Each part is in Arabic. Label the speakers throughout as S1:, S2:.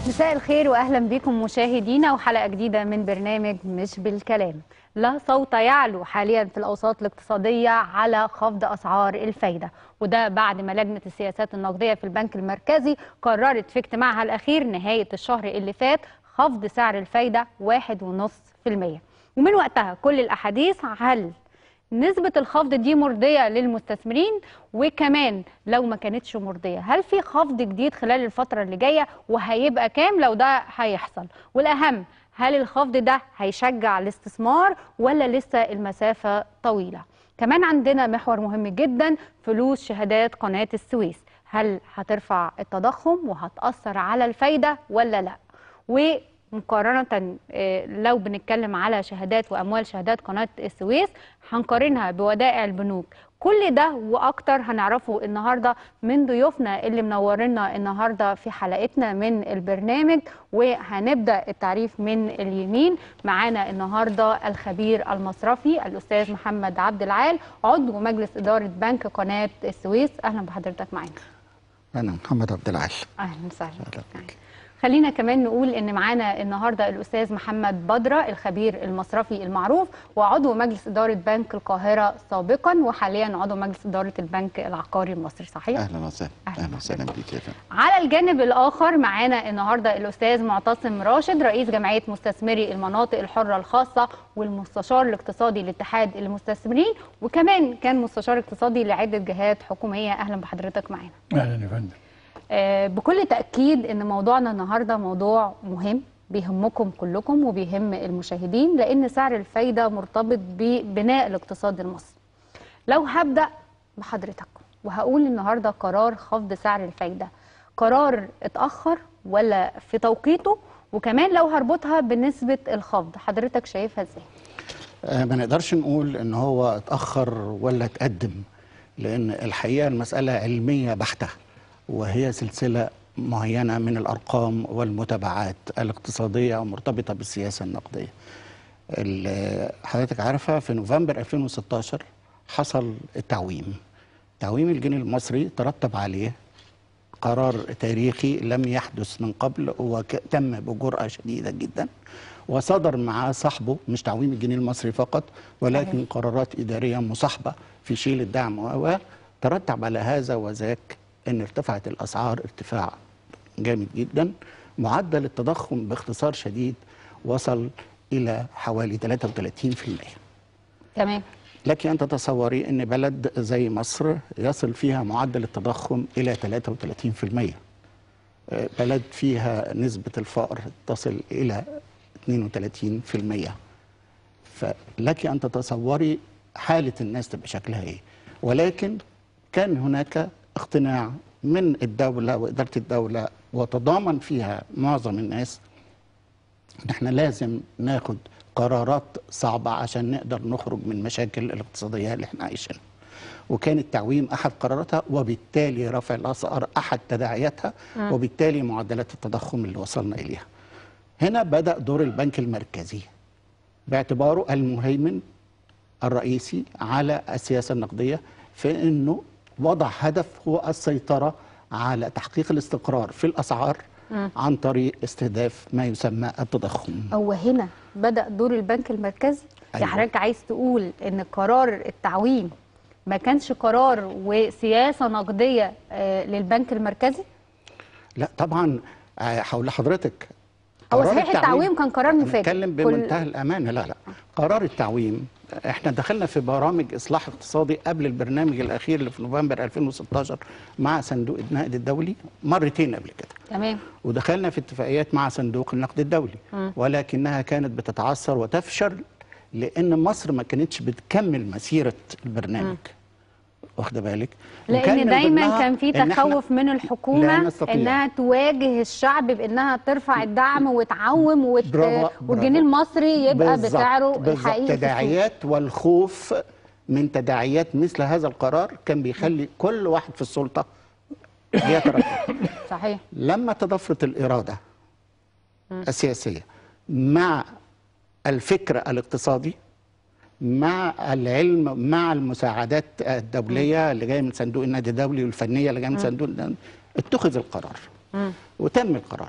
S1: مساء الخير واهلا بكم مشاهدينا وحلقه جديده من برنامج مش بالكلام. لا صوت يعلو حاليا في الاوساط الاقتصاديه على خفض اسعار الفايده، وده بعد ما لجنه السياسات النقديه في البنك المركزي قررت في اجتماعها الاخير نهايه الشهر اللي فات خفض سعر الفايده 1.5%. ومن وقتها كل الاحاديث هل نسبة الخفض دي مرضية للمستثمرين، وكمان لو ما كانتش مرضية هل في خفض جديد خلال الفترة اللي جاية وهيبقى كام لو ده هيحصل؟ والأهم هل الخفض ده هيشجع الاستثمار ولا لسه المسافة طويلة؟ كمان عندنا محور مهم جدا، فلوس شهادات قناة السويس، هل هترفع التضخم وهتأثر على الفايدة ولا لا؟ مقارنة لو بنتكلم على شهادات وأموال شهادات قناة السويس هنقارنها بودائع البنوك. كل ده وأكتر هنعرفه النهاردة من ضيوفنا اللي منورنا النهاردة في حلقتنا من البرنامج. وهنبدأ التعريف من اليمين. معانا النهاردة الخبير المصرفي الأستاذ محمد عبد العال، عضو مجلس إدارة بنك قناة السويس. أهلا بحضرتك معانا.
S2: أنا محمد عبد العال.
S1: أهلا وسهلا. خلينا كمان نقول ان معانا النهارده الاستاذ محمد بدره الخبير المصرفي المعروف وعضو مجلس اداره بنك القاهره سابقا وحاليا عضو مجلس اداره البنك العقاري المصري، صحيح؟
S2: اهلا وسهلا. اهلا وسهلا بيك يا فندم.
S1: على الجانب الاخر معانا النهارده الاستاذ معتصم راشد رئيس جمعيه مستثمري المناطق الحره الخاصه والمستشار الاقتصادي لاتحاد المستثمرين، وكمان كان مستشار اقتصادي لعده جهات حكوميه. اهلا بحضرتك معانا.
S3: اهلا يا فندم.
S1: بكل تأكيد إن موضوعنا النهاردة موضوع مهم بيهمكم كلكم وبيهم المشاهدين، لأن سعر الفايدة مرتبط ببناء الاقتصاد المصري. لو هبدأ بحضرتك وهقول النهاردة قرار خفض سعر الفايدة قرار اتأخر ولا في توقيته، وكمان لو هربطها بنسبة الخفض حضرتك شايفها ازاي؟
S2: ما نقدرش نقول ان هو اتأخر ولا اتقدم، لأن الحقيقة المسألة علمية بحتة، وهي سلسلة معينة من الأرقام والمتابعات الاقتصادية مرتبطة بالسياسة النقدية. حضرتك عارفة في نوفمبر 2016 حصل التعويم الجنيه المصري، ترتب عليه قرار تاريخي لم يحدث من قبل وتم بجرأة شديدة جدا، وصدر معاه صاحبه مش تعويم الجنيه المصري فقط ولكن قرارات إدارية مصاحبة في شيل الدعم، وترتب على هذا وذاك ان ارتفعت الاسعار ارتفاع جامد جدا. معدل التضخم باختصار شديد وصل الى حوالي 33%.
S1: تمام.
S2: لك ان تتصوري ان بلد زي مصر يصل فيها معدل التضخم الى 33%، بلد فيها نسبة الفقر تصل الى 32%، فلك ان تتصوري حالة الناس تبقى شكلها ايه. ولكن كان هناك اقتناع من الدولة وإدارة الدولة وتضامن فيها معظم الناس ان احنا لازم ناخد قرارات صعبة عشان نقدر نخرج من المشاكل الاقتصادية اللي احنا عايشينها. وكان التعويم احد قراراتها، وبالتالي رفع الاسعار احد تداعياتها، وبالتالي معدلات التضخم اللي وصلنا اليها. هنا بدأ دور البنك المركزي باعتباره المهيمن الرئيسي على السياسة النقدية في انه وضع هدف هو السيطرة على تحقيق الاستقرار في الأسعار عن طريق استهداف ما يسمى التضخم.
S1: هو هنا بدأ دور البنك المركزي؟
S2: أيوة.
S1: يعني حضرتك عايز تقول إن قرار التعويم ما كانش قرار وسياسة نقدية للبنك المركزي؟
S2: لا طبعا، هقول لحضرتك
S1: هو صحيح التعويم كان قرار مفاجئ.
S2: نتكلم بمنتهى الأمانة. لا قرار التعويم احنا دخلنا في برامج اصلاح اقتصادي قبل البرنامج الاخير اللي في نوفمبر 2016 مع صندوق النقد الدولي مرتين قبل كده.
S1: تمام.
S2: ودخلنا في اتفاقيات مع صندوق النقد الدولي، ولكنها كانت بتتعثر وتفشل لان مصر ما كانتش بتكمل مسيره البرنامج. واخده بالك؟
S1: لان دايما كان في تخوف من الحكومه انها تواجه الشعب بانها ترفع الدعم وتعوم والجنيه المصري يبقى بسعره الحقيقي.
S2: تداعيات والخوف من تداعيات مثل هذا القرار كان بيخلي كل واحد في السلطه يتردد.
S1: صحيح.
S2: لما تضافرت الاراده السياسيه مع الفكر الاقتصادي مع العلم مع المساعدات الدوليه اللي جايه من صندوق النقد الدولي والفنيه اللي جايه من صندوق اتخذ القرار وتم القرار.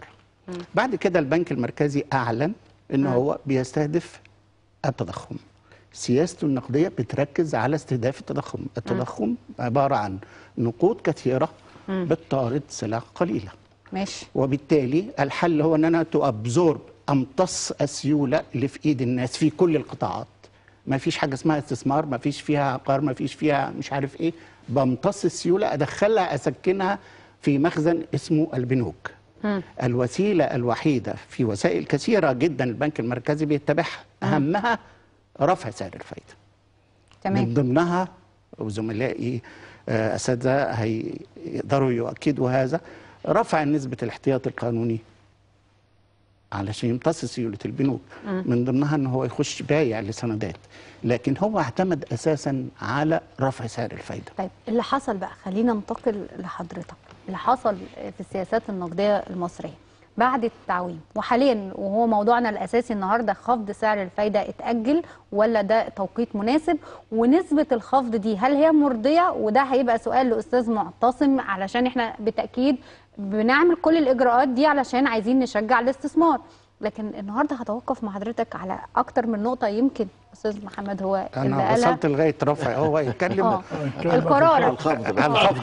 S2: بعد كده البنك المركزي أعلن إن هو بيستهدف التضخم. سياسته النقدية بتركز على استهداف التضخم. التضخم عبارة عن نقود كثيرة بتطارد سلع قليلة.
S1: ماشي.
S2: وبالتالي الحل هو ان انا تابزورب، امتص السيوله اللي في ايد الناس في كل القطاعات. ما فيش حاجه اسمها استثمار، ما فيش فيها عقار، ما فيش فيها مش عارف ايه. بمتص السيوله، ادخلها، اسكنها في مخزن اسمه البنوك. الوسيله الوحيده في وسائل كثيره جدا البنك المركزي بيتبعها، اهمها رفع سعر الفائده.
S1: تمام.
S2: من ضمنها، وزملائي اساتذه هيقدروا يؤكدوا هذا، رفع نسبة الاحتياط القانوني علشان يمتص سيولة البنوك. من ضمنها ان هو يخش بايع لسندات، لكن هو اعتمد اساسا على رفع سعر الفايدة.
S1: طيب اللي حصل بقى، خلينا ننتقل لحضرتك، اللي حصل في السياسات النقدية المصرية بعد التعويم وحاليا، وهو موضوعنا الأساسي النهاردة، خفض سعر الفايدة اتأجل ولا ده توقيت مناسب؟ ونسبة الخفض دي هل هي مرضية؟ وده هيبقى سؤال لأستاذ معتصم، علشان احنا بالتأكيد بنعمل كل الإجراءات دي علشان عايزين نشجع الاستثمار. لكن النهارده هتوقف مع حضرتك على أكتر من نقطة، يمكن أستاذ محمد هو اللي
S2: أنا وصلت لغاية رفع، هو يتكلم
S1: القرار
S2: الخفض.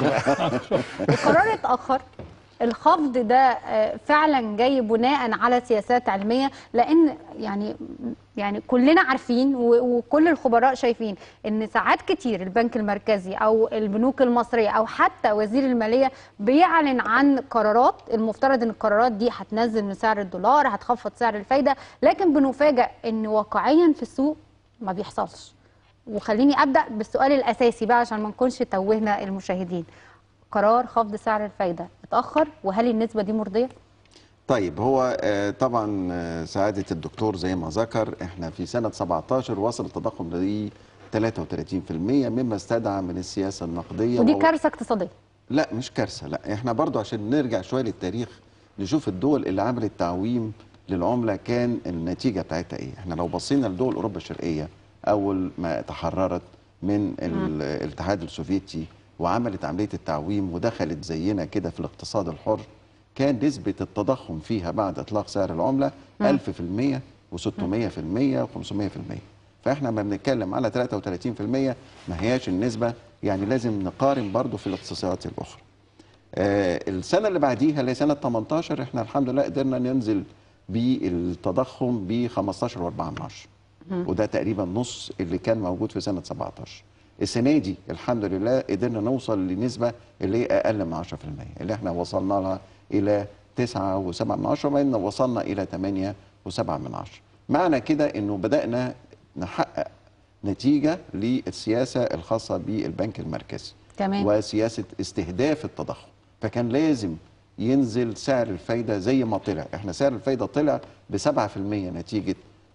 S1: القرار اتأخر. الخفض ده فعلا جاي بناء على سياسات علميه، لان يعني كلنا عارفين وكل الخبراء شايفين ان ساعات كتير البنك المركزي او البنوك المصريه او حتى وزير الماليه بيعلن عن قرارات، المفترض ان القرارات دي هتنزل من سعر الدولار، هتخفض سعر الفايده، لكن بنفاجئ ان واقعيا في السوق ما بيحصلش. وخليني ابدا بالسؤال الاساسي بقى عشان ما نكونش توهنا المشاهدين. قرار خفض سعر الفايدة اتأخر، وهل النسبة دي مرضية؟
S3: طيب هو طبعا سعادة الدكتور زي ما ذكر، احنا في سنة 17 وصل التضخم ل 33% مما استدعى من السياسة النقدية.
S1: ودي كارثة اقتصادية.
S3: لا مش كارثة، لا احنا برضو عشان نرجع شوية للتاريخ نشوف الدول اللي عملت تعويم للعملة كان النتيجة بتاعتها ايه. احنا لو بصينا لدول اوروبا الشرقية اول ما تحررت من الاتحاد السوفيتي وعملت عملية التعويم ودخلت زينا كده في الاقتصاد الحر، كان نسبة التضخم فيها بعد إطلاق سعر العملة 1000% و600% و500%. فإحنا ما بنتكلم على 33%، ما هياش النسبة، يعني لازم نقارن برضو في الاقتصادات الأخرى. السنة اللي بعديها اللي هي سنة 18 إحنا الحمد لله قدرنا ننزل بالتضخم ب 15.4، وده تقريبا نص اللي كان موجود في سنة 17. السنة دي الحمد لله قدرنا نوصل لنسبة اللي هي أقل من 10%، اللي احنا وصلنا لها إلى 9.7، وإن وصلنا إلى 8.7. معنى كده إنه بدأنا نحقق نتيجة للسياسة الخاصة بالبنك المركزي.
S1: تمام.
S3: وسياسة استهداف التضخم، فكان لازم ينزل سعر الفايدة زي ما طلع. احنا سعر الفايدة طلع ب7% نتيجة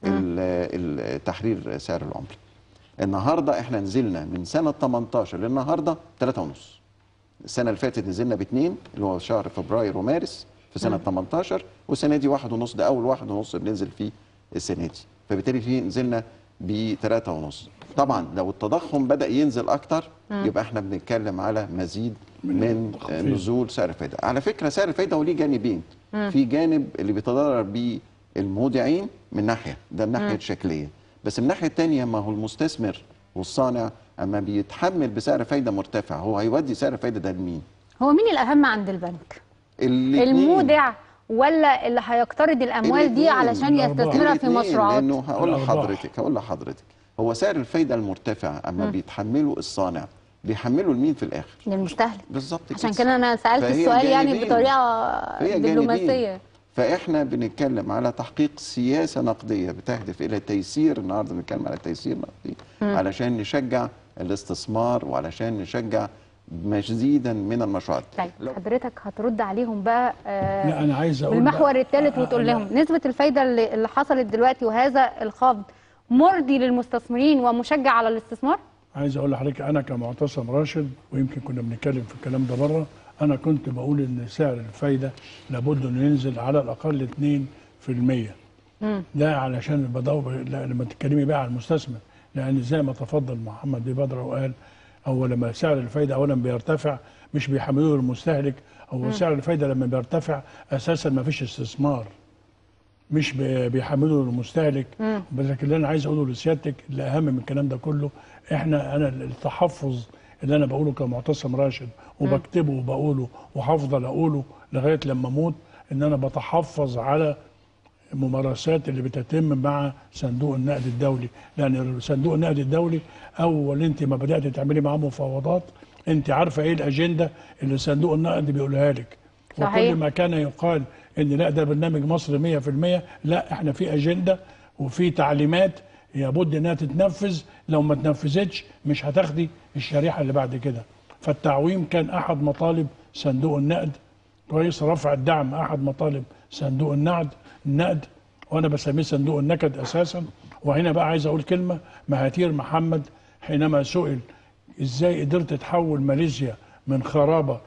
S3: تحرير سعر العملة. النهارده احنا نزلنا من سنه 18 للنهارده 3.5. السنه اللي فاتت نزلنا ب2 اللي هو شهر فبراير ومارس في سنه 18، والسنه دي 1.5، ده اول 1.5 بننزل فيه السنه دي، فبالتالي فيه نزلنا ب3.5. طبعا لو التضخم بدا ينزل اكتر يبقى احنا بنتكلم على مزيد من نزول سعر الفايده. على فكره سعر الفايده هو ليه جانبين، في جانب اللي بيتضرر بيه المودعين من ناحيه، ده الناحيه الشكليه، بس من الناحيه الثانيه ما هو المستثمر والصانع اما بيتحمل بسعر فايده مرتفع هو هيودي سعر فايده ده لمين؟
S1: هو مين الاهم عند البنك؟ المودع ولا اللي هيقترض الاموال دي علشان يستثمرها في مشروعات؟
S3: لانه هقول لحضرتك هو سعر الفايده المرتفع اما بيتحمله الصانع بيحمله لمين في الاخر؟
S1: للمستهلك.
S3: بالظبط كده.
S1: عشان كده انا سالت السؤال يعني بطريقه دبلوماسيه.
S3: فاحنا بنتكلم على تحقيق سياسه نقديه بتهدف الى تيسير، النهارده بنتكلم على تيسير نقدي علشان نشجع الاستثمار وعلشان نشجع مزيدا من المشروعات.
S1: طيب حضرتك هترد عليهم بقى
S4: لا انا عايز اقول
S1: المحور الثالث وتقول لهم نسبه الفايده اللي حصلت دلوقتي وهذا الخفض مرضي للمستثمرين ومشجع على الاستثمار؟
S4: عايز اقول لحضرتك انا كمعتصم راشد، ويمكن كنا بنتكلم في الكلام ده بره، انا كنت بقول ان سعر الفايده لابد انه ينزل على الاقل 2%. ده علشان بدور لما تتكلمي بقى على المستثمر، لان زي ما تفضل محمد بيه بدر وقال، هو لما سعر الفايده اولا بيرتفع مش بيحملوه للمستهلك. هو سعر الفايده لما بيرتفع اساسا ما فيش استثمار، مش بيحملوا للمستهلك. لكن اللي انا عايز اقوله لسيادتك الاهم من الكلام ده كله، انا التحفظ اللي انا بقوله كمعتصم راشد وبكتبه وبقوله وهفضل اقوله لغايه لما اموت، ان انا بتحفظ على الممارسات اللي بتتم مع صندوق النقد الدولي. لان صندوق النقد الدولي اول انت ما بدات تعملي معاه مفاوضات انت عارفه ايه الاجنده اللي صندوق النقد بيقولها لك.
S1: صحيح.
S4: وكل ما كان يقال ان لا ده برنامج مصر 100%، لا احنا في اجنده وفي تعليمات لابد انها تتنفذ، لو ما تنفذتش مش هتاخدي الشريحه اللي بعد كده. فالتعويم كان احد مطالب صندوق النقد، كويس، رفع الدعم احد مطالب صندوق النقد، وانا بسميه صندوق النكد اساسا. وهنا بقى عايز اقول كلمه، مهاتير محمد حينما سئل ازاي قدرت تحول ماليزيا من خرابه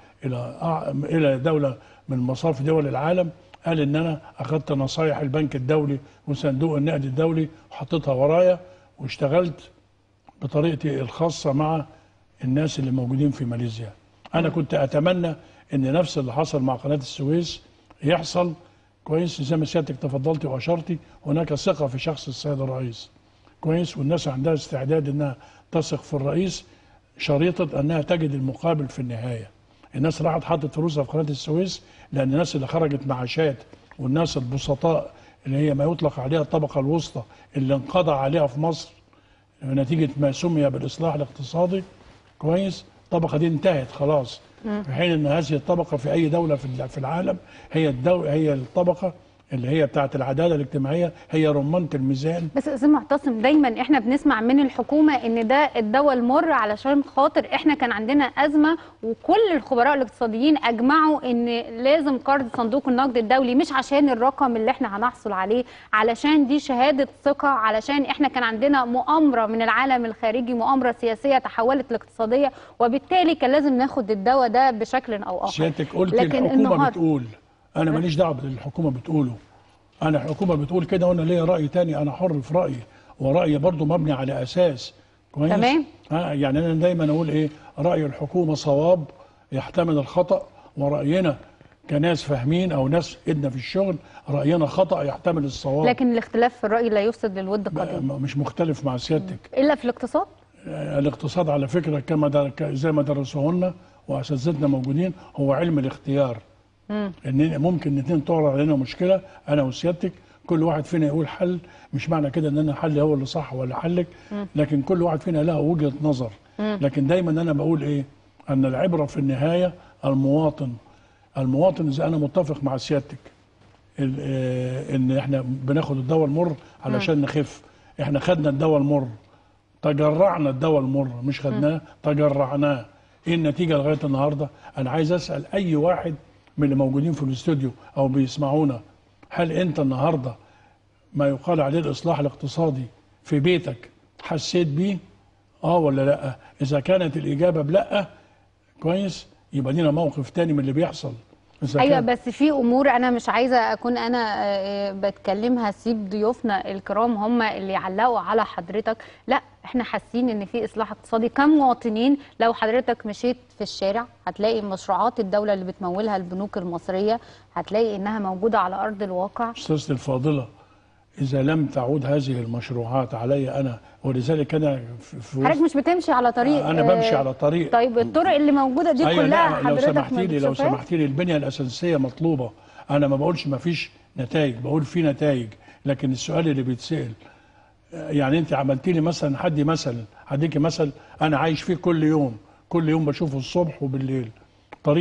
S4: الى دوله من مصاف دول العالم، قال ان انا اخذت نصايح البنك الدولي وصندوق النقد الدولي وحطيتها ورايا واشتغلت بطريقتي الخاصه مع الناس اللي موجودين في ماليزيا. انا كنت اتمنى ان نفس اللي حصل مع قناه السويس يحصل، كويس، زي ما سيادتك تفضلتي واشرتي. هناك ثقه في شخص السيد الرئيس، كويس، والناس عندها استعداد انها تثق في الرئيس شريطه انها تجد المقابل في النهايه. الناس راحت حطت فلوسها في قناه السويس لان الناس اللي خرجت معاشات والناس البسطاء اللي هي ما يطلق عليها الطبقه الوسطى اللي انقضى عليها في مصر نتيجه ما سمي بالاصلاح الاقتصادي، كويس، الطبقه دي انتهت خلاص. في حين ان هذه الطبقه في اي دوله في العالم هي الطبقه اللي هي بتاعت العداله الاجتماعيه، هي رمانه الميزان.
S1: بس استاذ معتصم، دايما احنا بنسمع من الحكومه ان ده الدواء المر علشان خاطر احنا كان عندنا ازمه، وكل الخبراء الاقتصاديين اجمعوا ان لازم قرض صندوق النقد الدولي، مش عشان الرقم اللي احنا هنحصل عليه، علشان دي شهاده ثقه، علشان احنا كان عندنا مؤامره من العالم الخارجي، مؤامره سياسيه تحولت لاقتصاديه، وبالتالي كان لازم ناخد الدواء ده بشكل او اخر.
S4: سيادتك قلت
S1: لكن
S4: الحكومه بتقول، انا ماليش دعوه باللي الحكومه بتقوله، انا الحكومه بتقول كده وانا ليا راي تاني، انا حر في رايي، ورايي برضو مبني على اساس، كويس،
S1: تمام.
S4: يعني انا دايما اقول ايه، راي الحكومه صواب يحتمل الخطا، وراينا كناس فاهمين او ناس ايدنا في الشغل راينا خطا يحتمل الصواب.
S1: لكن الاختلاف في الراي لا يفسد للود قضيه.
S4: مش مختلف مع سيادتك
S1: الا في الاقتصاد.
S4: الاقتصاد على فكره زي ما درسوه لنا واساتذتنا موجودين، هو علم الاختيار. ان ممكن الاثنين تعرض علينا مشكله انا وسيادتك، كل واحد فينا يقول حل، مش معنى كده ان انا حلي هو اللي صح ولا حلك، لكن كل واحد فينا له وجهه نظر. لكن دايما انا بقول ايه، ان العبره في النهايه المواطن. اذا انا متفق مع سيادتك ان احنا بناخد الدواء المر علشان نخف، احنا خدنا الدواء المر، تجرعنا الدواء المر، مش خدناه تجرعناه. ايه النتيجه لغايه النهارده؟ انا عايز اسال اي واحد من اللي موجودين في الاستوديو او بيسمعونا، هل انت النهارده ما يقال عليه الاصلاح الاقتصادي في بيتك حسيت بيه؟ ولا لا؟ اذا كانت الاجابه بلا، كويس، يبقى لينا موقف تاني من اللي بيحصل.
S1: ايوه، بس في امور انا مش عايزه اكون انا بتكلمها، سيب ضيوفنا الكرام هم اللي يعلقوا على حضرتك. لا، احنا حاسين ان في اصلاح اقتصادي كمواطنين. لو حضرتك مشيت في الشارع هتلاقي مشروعات الدوله اللي بتمولها البنوك المصريه، هتلاقي انها موجوده على ارض الواقع.
S4: استاذتي الفاضله، اذا لم تعود هذه المشروعات علي انا، ولذلك انا في
S1: حضرتك مش بتمشي على طريق،
S4: انا بمشي على طريق.
S1: طيب الطرق اللي موجوده دي كلها حضرتك
S4: لو سمحتي لي البنيه الاساسيه مطلوبه. انا ما بقولش ما فيش نتائج، بقول في نتائج، لكن السؤال اللي بيتسال، يعني انت عملتي لي مثلا، هديكي مثل انا عايش فيه كل يوم بشوفه الصبح وبالليل، طريق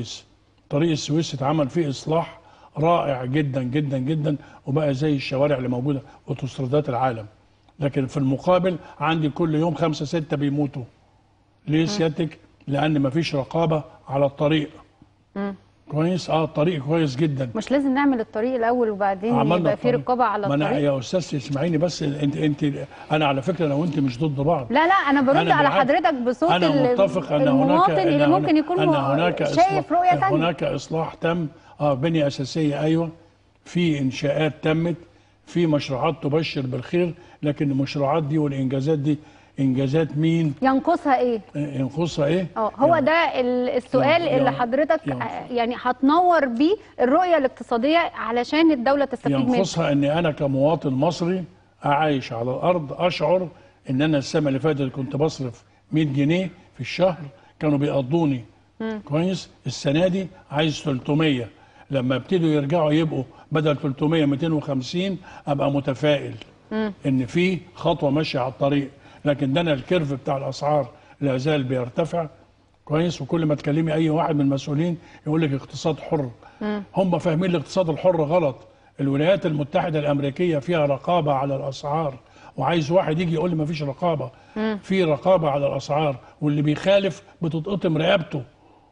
S4: السويس اتعمل فيه اصلاح رائع جدا جدا جدا، وبقى زي الشوارع اللي موجوده اوتوسترادات العالم. لكن في المقابل عندي كل يوم 5 6 بيموتوا. ليه سيادتك؟ لان مفيش رقابه على الطريق. كويس، الطريق كويس جدا.
S1: مش لازم نعمل الطريق الاول وبعدين يبقى في رقابه على الطريق؟
S4: انا يا استاذ اسمعيني بس، انت انا على فكره لو انت مش ضد بعض.
S1: لا انا برد على حضرتك بصوت
S4: أنا متفق أن
S1: المواطن اللي ممكن يكون شايف رؤيه ثانيه.
S4: هناك اصلاح تم، بنيه اساسيه، ايوه، في انشاءات تمت، في مشروعات تبشر بالخير، لكن المشروعات دي والانجازات دي انجازات مين؟
S1: ينقصها ايه؟
S4: ينقصها ايه؟
S1: هو ده السؤال اللي حضرتك يعني هتنور بيه الرؤيه الاقتصاديه علشان الدوله تستفيد منه.
S4: ينقصها ان انا كمواطن مصري عايش على الارض اشعر ان انا السنه اللي فاتت كنت بصرف 100 جنيه في الشهر كانوا بيقضوني كويس، السنه دي عايز 300. لما ابتدوا يرجعوا يبقوا بدل 300 250 ابقى متفائل ان في خطوه ماشيه على الطريق. لكن ده انا الكيرف بتاع الاسعار لا زال بيرتفع كويس. وكل ما تكلمي اي واحد من المسؤولين يقول لك اقتصاد حر. هم فاهمين الاقتصاد الحر غلط. الولايات المتحده الامريكيه فيها رقابه على الاسعار، وعايز واحد يجي يقول لي ما فيش رقابه. في رقابه على الاسعار، واللي بيخالف بتتقطم رقبته.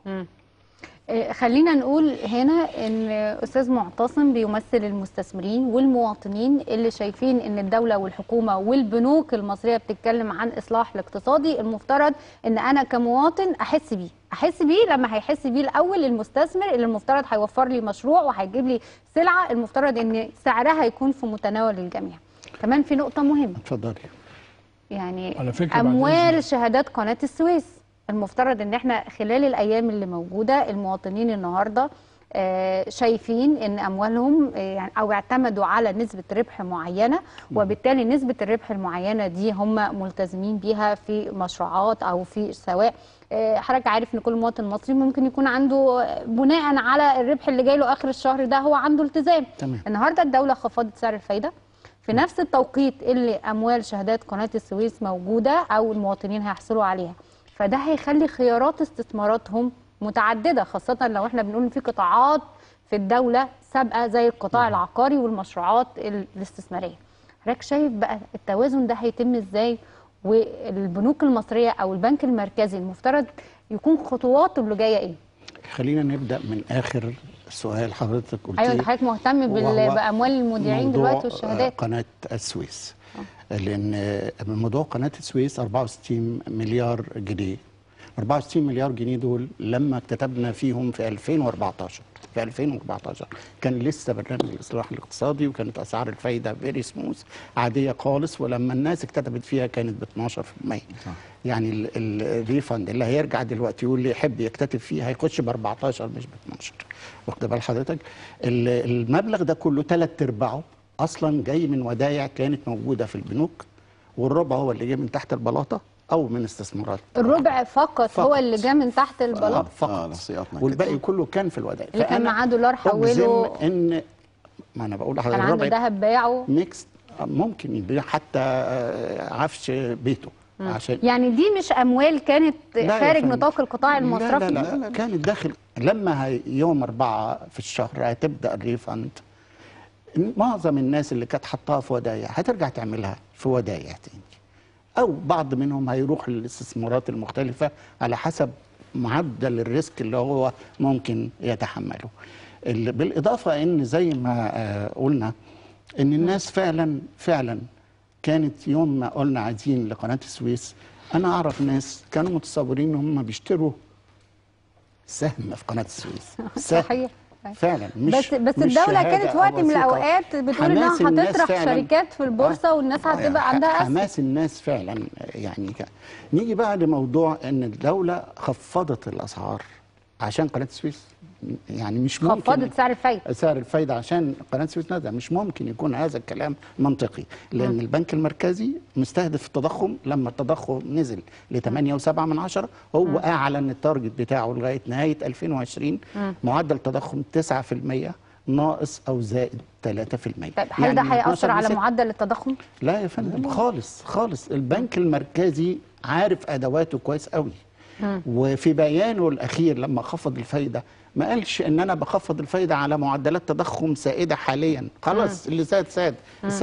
S1: خلينا نقول هنا ان استاذ معتصم بيمثل المستثمرين والمواطنين اللي شايفين ان الدوله والحكومه والبنوك المصريه بتتكلم عن اصلاح الاقتصادي. المفترض ان انا كمواطن احس بيه لما هيحس بيه الاول المستثمر اللي المفترض هيوفر لي مشروع وهيجيب لي سلعه المفترض ان سعرها يكون في متناول الجميع. كمان في نقطه مهمه.
S2: اتفضلي.
S1: يعني
S4: على فكرة
S1: اموال شهادات قناه السويس، المفترض ان احنا خلال الايام اللي موجوده المواطنين النهارده شايفين ان اموالهم يعني او اعتمدوا على نسبه ربح معينه، وبالتالي نسبه الربح المعينه دي هم ملتزمين بيها في مشروعات او في سواء. حضرتك عارف ان كل مواطن مصري ممكن يكون عنده بناء على الربح اللي جاي له اخر الشهر ده هو عنده التزام.
S2: تمام.
S1: النهارده الدوله خفضت سعر الفايده في نفس التوقيت اللي اموال شهادات قناه السويس موجوده او المواطنين هيحصلوا عليها، فده هيخلي خيارات استثماراتهم متعدده، خاصه لو احنا بنقول ان في قطاعات في الدوله سابقه زي القطاع العقاري والمشروعات الاستثماريه. حضرتك شايف بقى التوازن ده هيتم ازاي؟ والبنوك المصريه او البنك المركزي المفترض يكون خطواته اللي جايه ايه؟
S2: خلينا نبدا من اخر سؤال حضرتك قلتيه.
S1: ايوه حضرتك مهتم باموال المودعين دلوقتي والشهادات.
S2: قناه السويس. لان موضوع قناه السويس 64 مليار جنيه. 64 مليار جنيه دول لما كتبنا فيهم في 2014 كان لسه برنامج الاصلاح الاقتصادي وكانت اسعار الفايده فيري سموث عاديه خالص، ولما الناس اكتتبت فيها كانت ب 12%. يعني الريفند اللي هيرجع دلوقتي يقول لي يحب يكتتب فيه هيخش ب 14 مش ب 12. واخد بال حضرتك؟ المبلغ ده كله 3/4 اصلا جاي من ودايع كانت موجوده في البنوك، والربع هو اللي جاي من تحت البلاطه او من استثمارات.
S1: الربع فقط هو اللي جه من تحت البلاط
S2: فقط. والباقي كله كان في الودائع.
S1: اللي كان معاه دولار حوله
S2: ان ما انا بقول لحضرتك
S1: كان عنده ذهب باعه
S2: ميكس ممكن يبيع حتى عفش بيته. عشان
S1: يعني دي مش اموال كانت خارج نطاق القطاع المصرفي.
S2: لا كانت داخل. لما يوم 4 في الشهر هتبدا الريفند، معظم الناس اللي كانت حطاها في ودايع هترجع تعملها في ودايع تاني، او بعض منهم هيروح للاستثمارات المختلفه على حسب معدل الريسك اللي هو ممكن يتحمله. بالاضافه ان زي ما قلنا ان الناس فعلا كانت يوم ما قلنا عايزين لقناه السويس، انا اعرف ناس كانوا متصورين ان هم بيشتروا سهم في قناه السويس.
S1: صحيح
S2: فعلا مش
S1: بس الدوله كانت في وقت من الاوقات بتقول انها هتطرح شركات في البورصه والناس هتبقى عندها اسهم.
S2: حماس الناس فعلا يعني نيجي بقى لموضوع ان الدوله خفضت الاسعار عشان قناه السويس. يعني مش ممكن
S1: خفضت سعر الفايده
S2: عشان قناه السويس نزل. مش ممكن يكون هذا الكلام منطقي، لان البنك المركزي مستهدف التضخم. لما التضخم نزل ل 8.7 هو اعلن التارجت بتاعه لغايه نهايه 2020 معدل تضخم 9% ناقص او زائد 3%.
S1: طيب هل ده هيأثر على معدل التضخم؟
S2: لا يا فندم خالص. البنك المركزي عارف ادواته كويس قوي. وفي بيانه الاخير لما خفض الفايده ما قالش ان انا بخفض الفايده على معدلات تضخم سائده حاليا. خلاص اللي ساد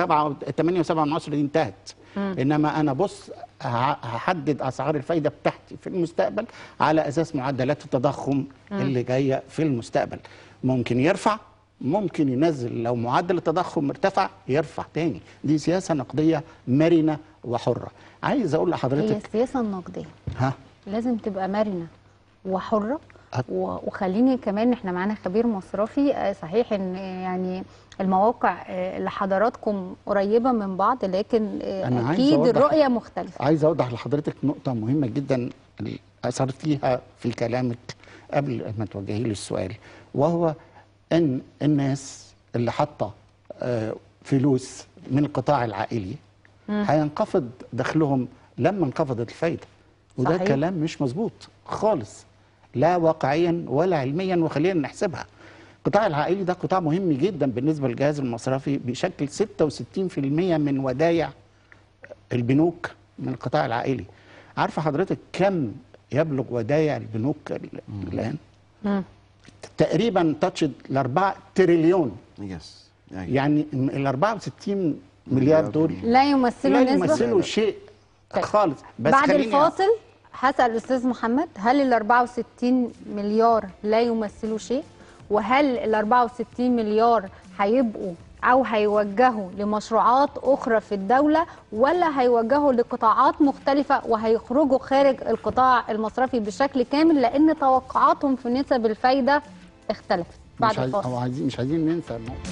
S2: 8.7 دي انتهت. انما انا بص هحدد اسعار الفايده بتاعتي في المستقبل على اساس معدلات التضخم اللي جايه في المستقبل. ممكن يرفع ممكن ينزل، لو معدل التضخم ارتفع يرفع تاني. دي سياسه نقديه مرنه وحره. عايز اقول لحضرتك
S1: هي السياسه النقديه لازم تبقى مرنه وحره وخليني كمان، احنا معانا خبير مصرفي. صحيح ان يعني المواقع اللي حضراتكم قريبه من بعض، لكن اكيد الرؤيه مختلفه.
S2: عايز اوضح لحضرتك نقطه مهمه جدا اثرتيها في كلامك قبل ما توجهي لي السؤال، وهو ان الناس اللي حاطه فلوس من القطاع العائلي هينخفض دخلهم لما انخفضت الفايده، وده صحيح. كلام مش مظبوط خالص، لا واقعيا ولا علميا. وخلينا نحسبها، القطاع العائلي ده قطاع مهم جدا بالنسبه للجهاز المصرفي، بيشكل 66% من ودايع البنوك من القطاع العائلي. عارفه حضرتك كم يبلغ ودايع البنوك الان؟ تقريبا تاتشد ال 4 تريليون.
S3: يس
S2: يعني ال 64 مليار دول
S1: لا يمثلوا
S2: شيء خالص.
S1: بس بعد الفاصل هسأل الأستاذ محمد، هل ال 64 مليار لا يمثلوا شيء؟ وهل ال 64 مليار هيبقوا أو هيوجهوا لمشروعات أخرى في الدولة، ولا هيوجهوا لقطاعات مختلفة وهيخرجوا خارج القطاع المصرفي بشكل كامل، لأن توقعاتهم في نسب الفايدة اختلفت بعد الفاصل؟
S2: مش عايزين ننسى النقطة.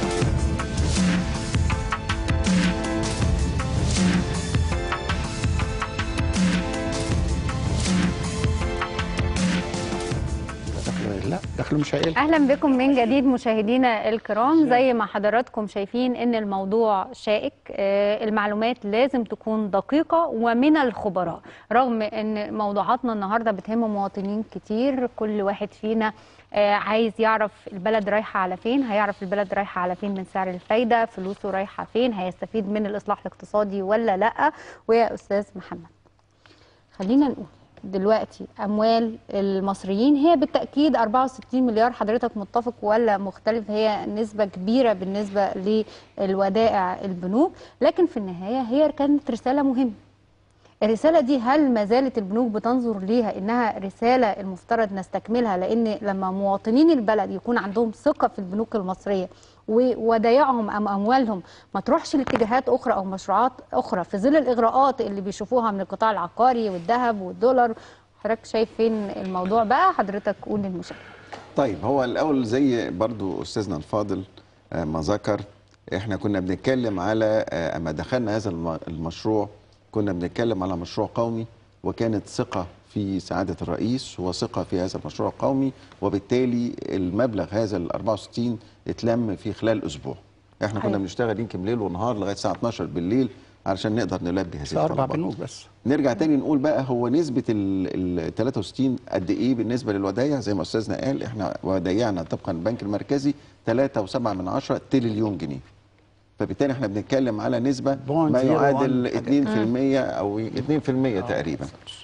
S2: لا دخله مش هيقل.
S1: اهلا بكم من جديد مشاهدينا الكرام. زي ما حضراتكم شايفين ان الموضوع شائك، المعلومات لازم تكون دقيقة ومن الخبراء، رغم ان موضوعاتنا النهاردة بتهم مواطنين كتير. كل واحد فينا عايز يعرف البلد رايحة على فين، هيعرف البلد رايحة على فين من سعر الفايدة، فلوسه رايحة فين، هيستفيد من الإصلاح الاقتصادي ولا لا. ويا أستاذ محمد، خلينا نقول دلوقتي أموال المصريين هي بالتأكيد 64 مليار، حضرتك متفق ولا مختلف؟ هي نسبة كبيرة بالنسبة للودائع البنوك، لكن في النهاية هي كانت رسالة مهمة. الرسالة دي هل ما زالت البنوك بتنظر ليها إنها رسالة المفترض نستكملها؟ لأن لما مواطنين البلد يكون عندهم ثقة في البنوك المصرية وودايعهم أم أموالهم ما تروحش لاتجاهات أخرى أو مشروعات أخرى في ظل الإغراءات اللي بيشوفوها من القطاع العقاري والذهب والدولار، حضرتك شايف فين الموضوع بقى؟ حضرتك قول للمشاهد.
S3: طيب، هو الأول زي برضو أستاذنا الفاضل ما ذكر، احنا كنا بنتكلم على أما دخلنا هذا المشروع كنا بنتكلم على مشروع قومي، وكانت ثقة في سعادة الرئيس وثقة في هذا المشروع القومي، وبالتالي المبلغ هذا ال 64 اتلم في خلال أسبوع. احنا كنا بنشتغل يمكن ليل ونهار لغاية الساعة 12 بالليل علشان نقدر نلبي هذه الطلبات.
S2: 4 بنوك بس.
S3: نرجع تاني نقول بقى هو نسبة ال 63 قد ايه بالنسبة للودايع؟ زي ما أستاذنا قال، احنا ودايعنا طبقا البنك المركزي 3.7 تريليون جنيه. فبالتالي احنا بنتكلم على نسبة ما يعادل 2% أو 2% تقريبا.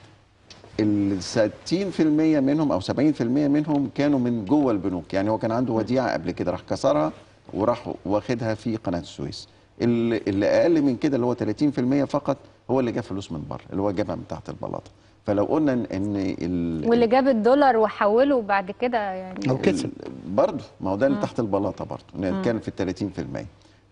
S3: ال 60% منهم أو 70% منهم كانوا من جوه البنوك، يعني هو كان عنده وديعة قبل كده راح كسرها وراح واخدها في قناة السويس. اللي أقل من كده اللي هو 30% فقط هو اللي جاب فلوس من بره، اللي هو جابها من تحت البلاطة. فلو قلنا ان
S1: واللي جاب الدولار وحوله بعد كده يعني
S2: او كسب
S3: برضه، ما هو ده اللي تحت البلاطة برضه، نتكلم في ال 30%.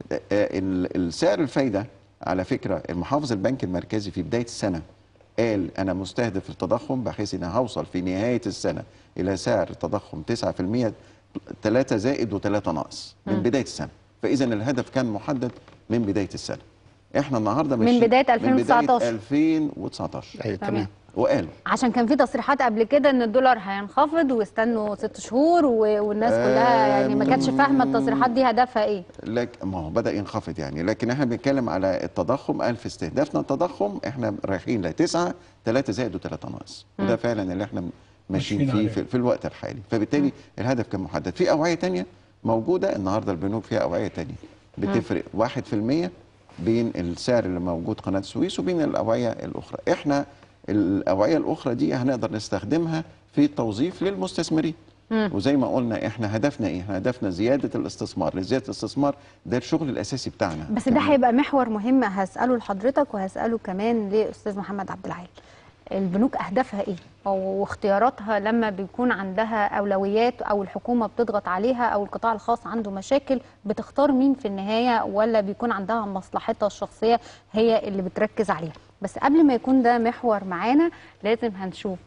S3: السعر الفايدة على فكرة المحافظ البنك المركزي في بداية السنة قال أنا مستهدف التضخم بحيث أن هوصل في نهاية السنة إلى سعر التضخم 9%، 3 زائد و3 ناقص من بداية السنة. فإذا الهدف كان محدد من بداية السنة. احنا النهارده
S1: من بداية 2019
S3: من بداية 2019.
S2: ايوه تمام.
S3: وقالوا
S1: عشان كان في تصريحات قبل كده ان الدولار هينخفض واستنوا 6 شهور والناس كلها يعني ما كانتش فاهمه التصريحات دي هدفها ايه.
S3: ما هو بدأ ينخفض يعني، لكن احنا بنتكلم على التضخم. قال في استهدافنا التضخم احنا رايحين ل 9 3 زائد و3 ناقص، وده فعلا اللي احنا ماشيين فيه في الوقت الحالي. فبالتالي الهدف كان محدد. في اوعيه ثانيه موجوده النهارده، البنوك فيها اوعيه ثانيه بتفرق 1% بين السعر اللي موجود قناه السويس وبين الاوعيه الاخرى. احنا الاوعيه الاخرى دي هنقدر نستخدمها في التوظيف للمستثمرين. وزي ما قلنا احنا هدفنا ايه؟ احنا هدفنا زياده الاستثمار. لزياده الاستثمار ده الشغل الاساسي بتاعنا.
S1: بس ده هيبقى محور مهم هساله لحضرتك وهساله كمان لاستاذ محمد عبد العال. البنوك اهدافها ايه؟ او اختياراتها لما بيكون عندها اولويات او الحكومه بتضغط عليها او القطاع الخاص عنده مشاكل، بتختار مين في النهايه ولا بيكون عندها مصلحتها الشخصيه هي اللي بتركز عليها؟ بس قبل ما يكون ده محور معانا لازم هنشوف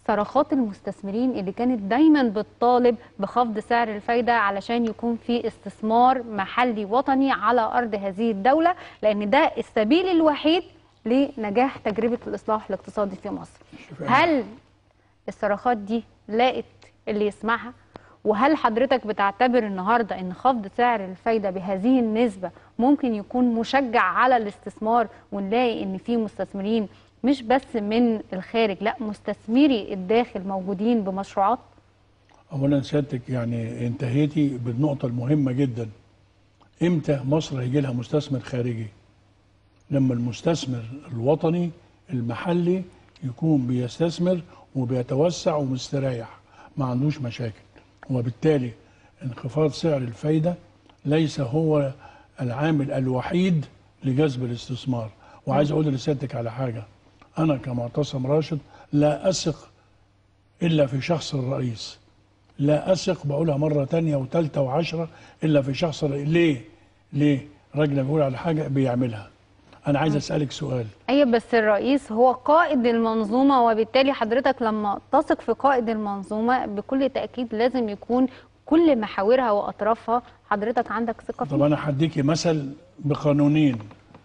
S1: صرخات المستثمرين اللي كانت دايما بتطالب بخفض سعر الفايدة علشان يكون في استثمار محلي وطني على أرض هذه الدولة، لأن ده السبيل الوحيد لنجاح تجربة الإصلاح الاقتصادي في مصر. هل الصرخات دي لاقت اللي يسمعها؟ وهل حضرتك بتعتبر النهاردة ان خفض سعر الفايدة بهذه النسبة ممكن يكون مشجع على الاستثمار، ونلاقي ان في مستثمرين مش بس من الخارج، لا مستثمري الداخل موجودين بمشروعات؟
S4: اولا سيادتك يعني انتهيتي بالنقطة المهمة جدا. امتى مصر هيجي لها مستثمر خارجي؟ لما المستثمر الوطني المحلي يكون بيستثمر وبيتوسع ومستريح، ما عندوش مشاكل. وبالتالي انخفاض سعر الفايدة ليس هو العامل الوحيد لجذب الاستثمار. وعايز اقول لسيادتك على حاجة، انا كمعتصم راشد لا اثق الا في شخص الرئيس، لا اثق، بقولها مرة تانية وثالثة وعشرة، الا في شخص الرئيس. ليه؟ راجل بيقول على حاجة بيعملها. أنا عايز أسألك سؤال.
S1: أيوة، بس الرئيس هو قائد المنظومة، وبالتالي حضرتك لما تثق في قائد المنظومة بكل تأكيد لازم يكون كل محاورها وأطرافها حضرتك عندك ثقة فيه.
S4: طب أنا هديكي مثل بقانونين.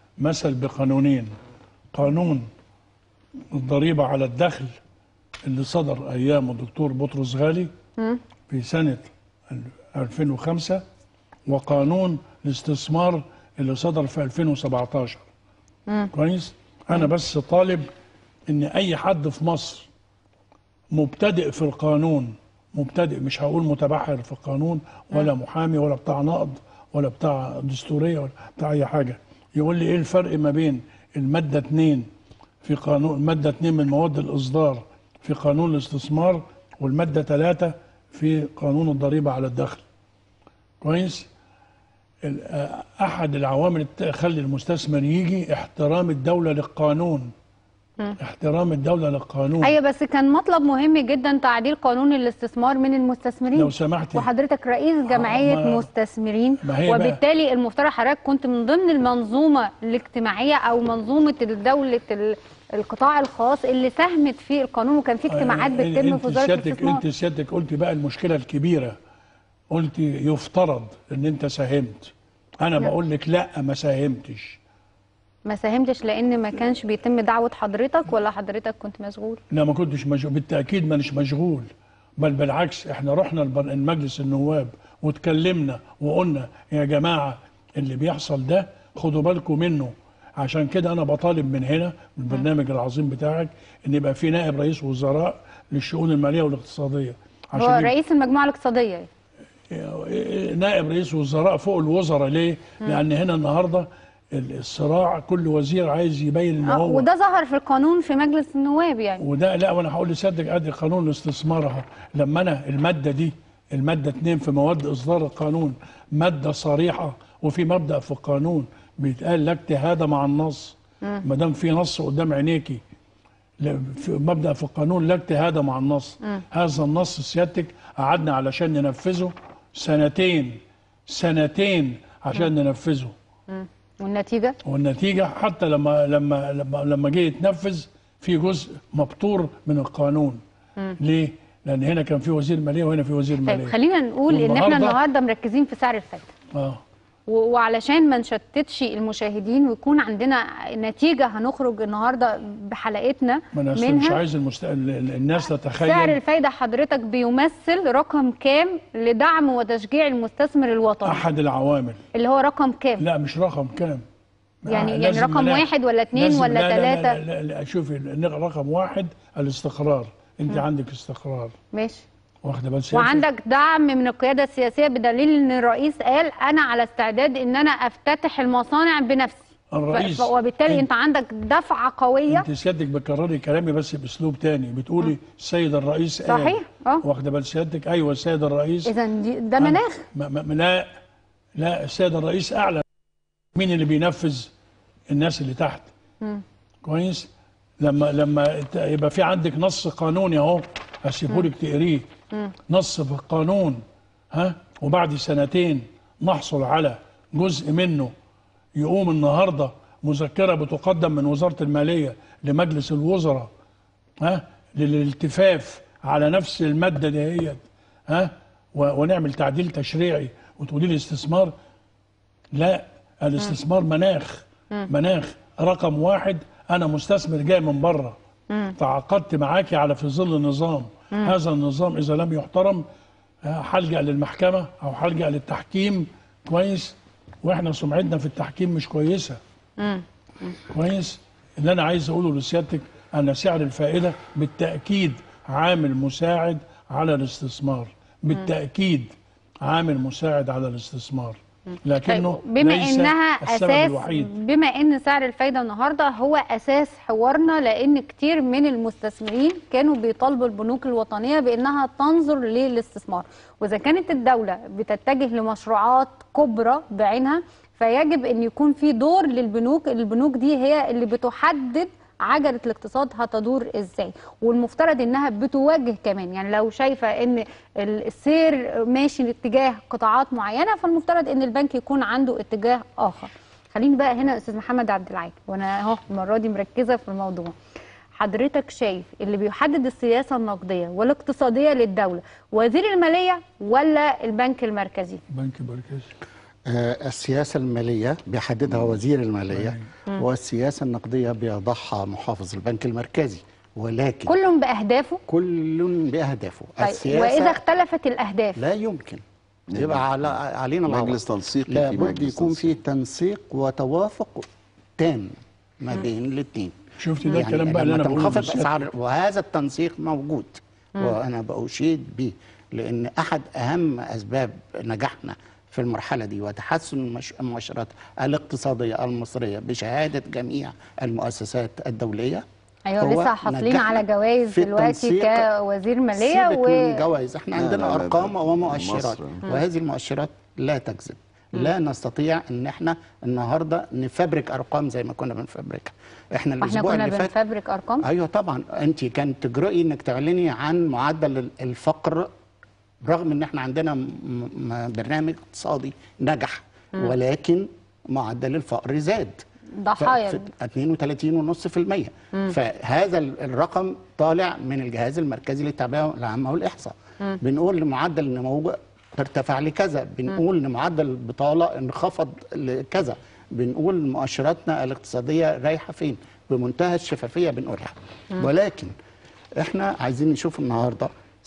S4: قانون الضريبة على الدخل اللي صدر أيام الدكتور بطرس غالي في سنة 2005، وقانون الاستثمار اللي صدر في 2017. كويس؟ أنا بس طالب إن أي حد في مصر مبتدئ في القانون، مبتدئ، مش هقول متبحر في القانون ولا محامي ولا بتاع نقض ولا بتاع دستورية ولا بتاع أي حاجة، يقول لي إيه الفرق ما بين المادة 2 في قانون، المادة 2 من مواد الإصدار في قانون الاستثمار، والمادة 3 في قانون الضريبة على الدخل. كويس؟ أحد العوامل اللي تخلي المستثمر يجي احترام الدولة للقانون. احترام الدولة للقانون.
S1: أيوة، بس كان مطلب مهم جدا تعديل قانون الاستثمار من المستثمرين.
S4: لو سمحتي،
S1: وحضرتك رئيس جمعية مستثمرين، وبالتالي المفترض حضرتك كنت من ضمن المنظومة الاجتماعية أو منظومة الدولة القطاع الخاص اللي ساهمت في القانون، وكان في اجتماعات بتتم في وزارة الاستثمار.
S4: انت سيادتك قلتي بقى المشكلة الكبيرة، قلتي يفترض ان انت ساهمت. انا بقول لك لا، ما ساهمتش.
S1: ما ساهمتش لان ما كانش بيتم دعوة حضرتك، ولا حضرتك كنت مشغول؟
S4: لا، ما كنتش مشغول، بالتأكيد مانيش مشغول، بل بالعكس احنا رحنا المجلس النواب واتكلمنا وقلنا يا جماعة اللي بيحصل ده خدوا بالكم منه. عشان كده انا بطالب من هنا، من البرنامج العظيم بتاعك، ان يبقى في نائب رئيس وزراء للشؤون المالية والاقتصادية.
S1: عشان هو رئيس المجموعة الاقتصادية،
S4: نائب رئيس وزراء فوق الوزراء. ليه؟ لأن هنا النهارده الصراع، كل وزير عايز يبين ان هو،
S1: وده ظهر في القانون في مجلس النواب يعني.
S4: وده لا، وانا هقول لسيادتك ادي قانون الاستثمار اهو. لما انا الماده دي، الماده 2 في مواد اصدار القانون، ماده صريحه، وفي مبدا في القانون بيتقال لا اجتهاد مع النص. ما دام في نص قدام عينيكي، في مبدا في القانون لا اجتهاد مع النص. هذا النص سيادتك قعدنا علشان ننفذه سنتين عشان ننفذه. والنتيجة حتى لما جه يتنفذ في جزء مبتور من القانون. ليه؟ لأن هنا كان في وزير مالية وهنا في وزير مالية.
S1: طيب خلينا نقول إن احنا النهارده مركزين في سعر الفايدة. وعلشان ما نشتتش المشاهدين ويكون عندنا نتيجة هنخرج النهارده بحلقتنا منها.
S4: مش عايز الناس تتخيل
S1: سعر الفايدة حضرتك بيمثل رقم كام لدعم وتشجيع المستثمر الوطني؟
S4: أحد العوامل.
S1: اللي هو رقم كام؟
S4: لا، مش رقم كام.
S1: يعني رقم 1 ولا 2 ولا 3؟
S4: لا شوفي، رقم 1 الاستقرار. انت عندك استقرار،
S1: ماشي،
S4: واخده بالك،
S1: وعندك دعم من القياده السياسيه، بدليل ان الرئيس قال انا على استعداد ان انا افتتح المصانع بنفسي.
S4: الرئيس،
S1: وبالتالي انت عندك دفعه قويه.
S4: انت سيادتك بتكرري كلامي بس باسلوب تاني، بتقولي السيد الرئيس قال.
S1: صحيح.
S4: واخده بالك سيادتك؟ ايوه السيد الرئيس.
S1: اذا ده مناخ.
S4: لا السيد الرئيس اعلن. مين اللي بينفذ؟ الناس اللي تحت. كويس؟ لما يبقى في عندك نص قانوني اهو، هسيبهولك تقريه، نص في القانون، وبعد سنتين نحصل على جزء منه، يقوم النهارده مذكره بتقدم من وزاره الماليه لمجلس الوزراء، للالتفاف على نفس الماده دهيت، ونعمل تعديل تشريعي وتقولي لي استثمار؟ لا، الاستثمار مناخ رقم واحد. انا مستثمر جاي من بره، تعاقدت معاكي على في ظل نظام، هذا النظام اذا لم يحترم هلجأ للمحكمه او هلجأ للتحكيم. كويس؟ واحنا سمعتنا في التحكيم مش كويسه. كويس؟ اللي انا عايز اقوله لسيادتك ان سعر الفائده بالتاكيد عامل مساعد على الاستثمار، بالتاكيد عامل مساعد على الاستثمار، لكنه
S1: بما
S4: ليس
S1: انها
S4: السبب
S1: اساس
S4: الوحيد.
S1: بما ان سعر الفايده النهارده هو اساس حوارنا، لان كتير من المستثمرين كانوا بيطالبوا البنوك الوطنيه بانها تنظر للاستثمار، واذا كانت الدوله بتتجه لمشروعات كبرى بعينها فيجب ان يكون في دور للبنوك. البنوك دي هي اللي بتحدد عجله الاقتصاد هتدور ازاي، والمفترض انها بتواجه كمان، يعني لو شايفه ان السير ماشي لاتجاه قطاعات معينه فالمفترض ان البنك يكون عنده اتجاه اخر. خليني بقى هنا استاذ محمد عبد العال، وانا اهو المره دي مركزه في الموضوع. حضرتك شايف اللي بيحدد السياسه النقديه والاقتصاديه للدوله وزير الماليه ولا البنك المركزي؟
S4: البنك المركزي.
S2: السياسة المالية بيحددها وزير المالية، والسياسة النقدية بيضعها محافظ البنك المركزي، ولكن
S1: كل بأهدافه؟
S2: كل بأهدافه.
S1: طيب،
S2: السياسة
S1: وإذا اختلفت الأهداف؟
S2: لا يمكن يبقى علينا
S3: مجلس تنسيقي،
S2: لابد يكون في تنسيق وتوافق تام ما بين الاثنين.
S4: شفت ده الكلام بقى اللي انا بقوله
S2: أسعار، وهذا التنسيق موجود وانا بأشيد به، لان احد اهم اسباب نجاحنا في المرحله دي وتحسن المؤشرات الاقتصاديه المصريه بشهاده جميع المؤسسات الدوليه.
S1: ايوه، لسه حاصلين على جوائز دلوقتي كوزير ماليه.
S2: سيبك من جوائز، احنا عندنا ارقام ومؤشرات، وهذه المؤشرات لا تكذب. لا نستطيع ان احنا النهارده نفبرك ارقام زي ما كنا بنفبركها. احنا الاسبوع اللي فات
S1: بنفبرك ارقام.
S2: ايوه طبعا، انت كانت تجرؤي انك تعلني عن معدل الفقر رغم ان احنا عندنا برنامج اقتصادي نجح، ولكن معدل الفقر زاد
S1: ضحايا
S2: 32.5%. فهذا الرقم طالع من الجهاز المركزي للتعبئه العامه والاحصاء. بنقول ان معدل النمو ارتفع لكذا، بنقول ان معدل البطاله انخفض لكذا، بنقول مؤشراتنا الاقتصاديه رايحه فين بمنتهى الشفافيه بنقولها. ولكن احنا عايزين نشوف النهارده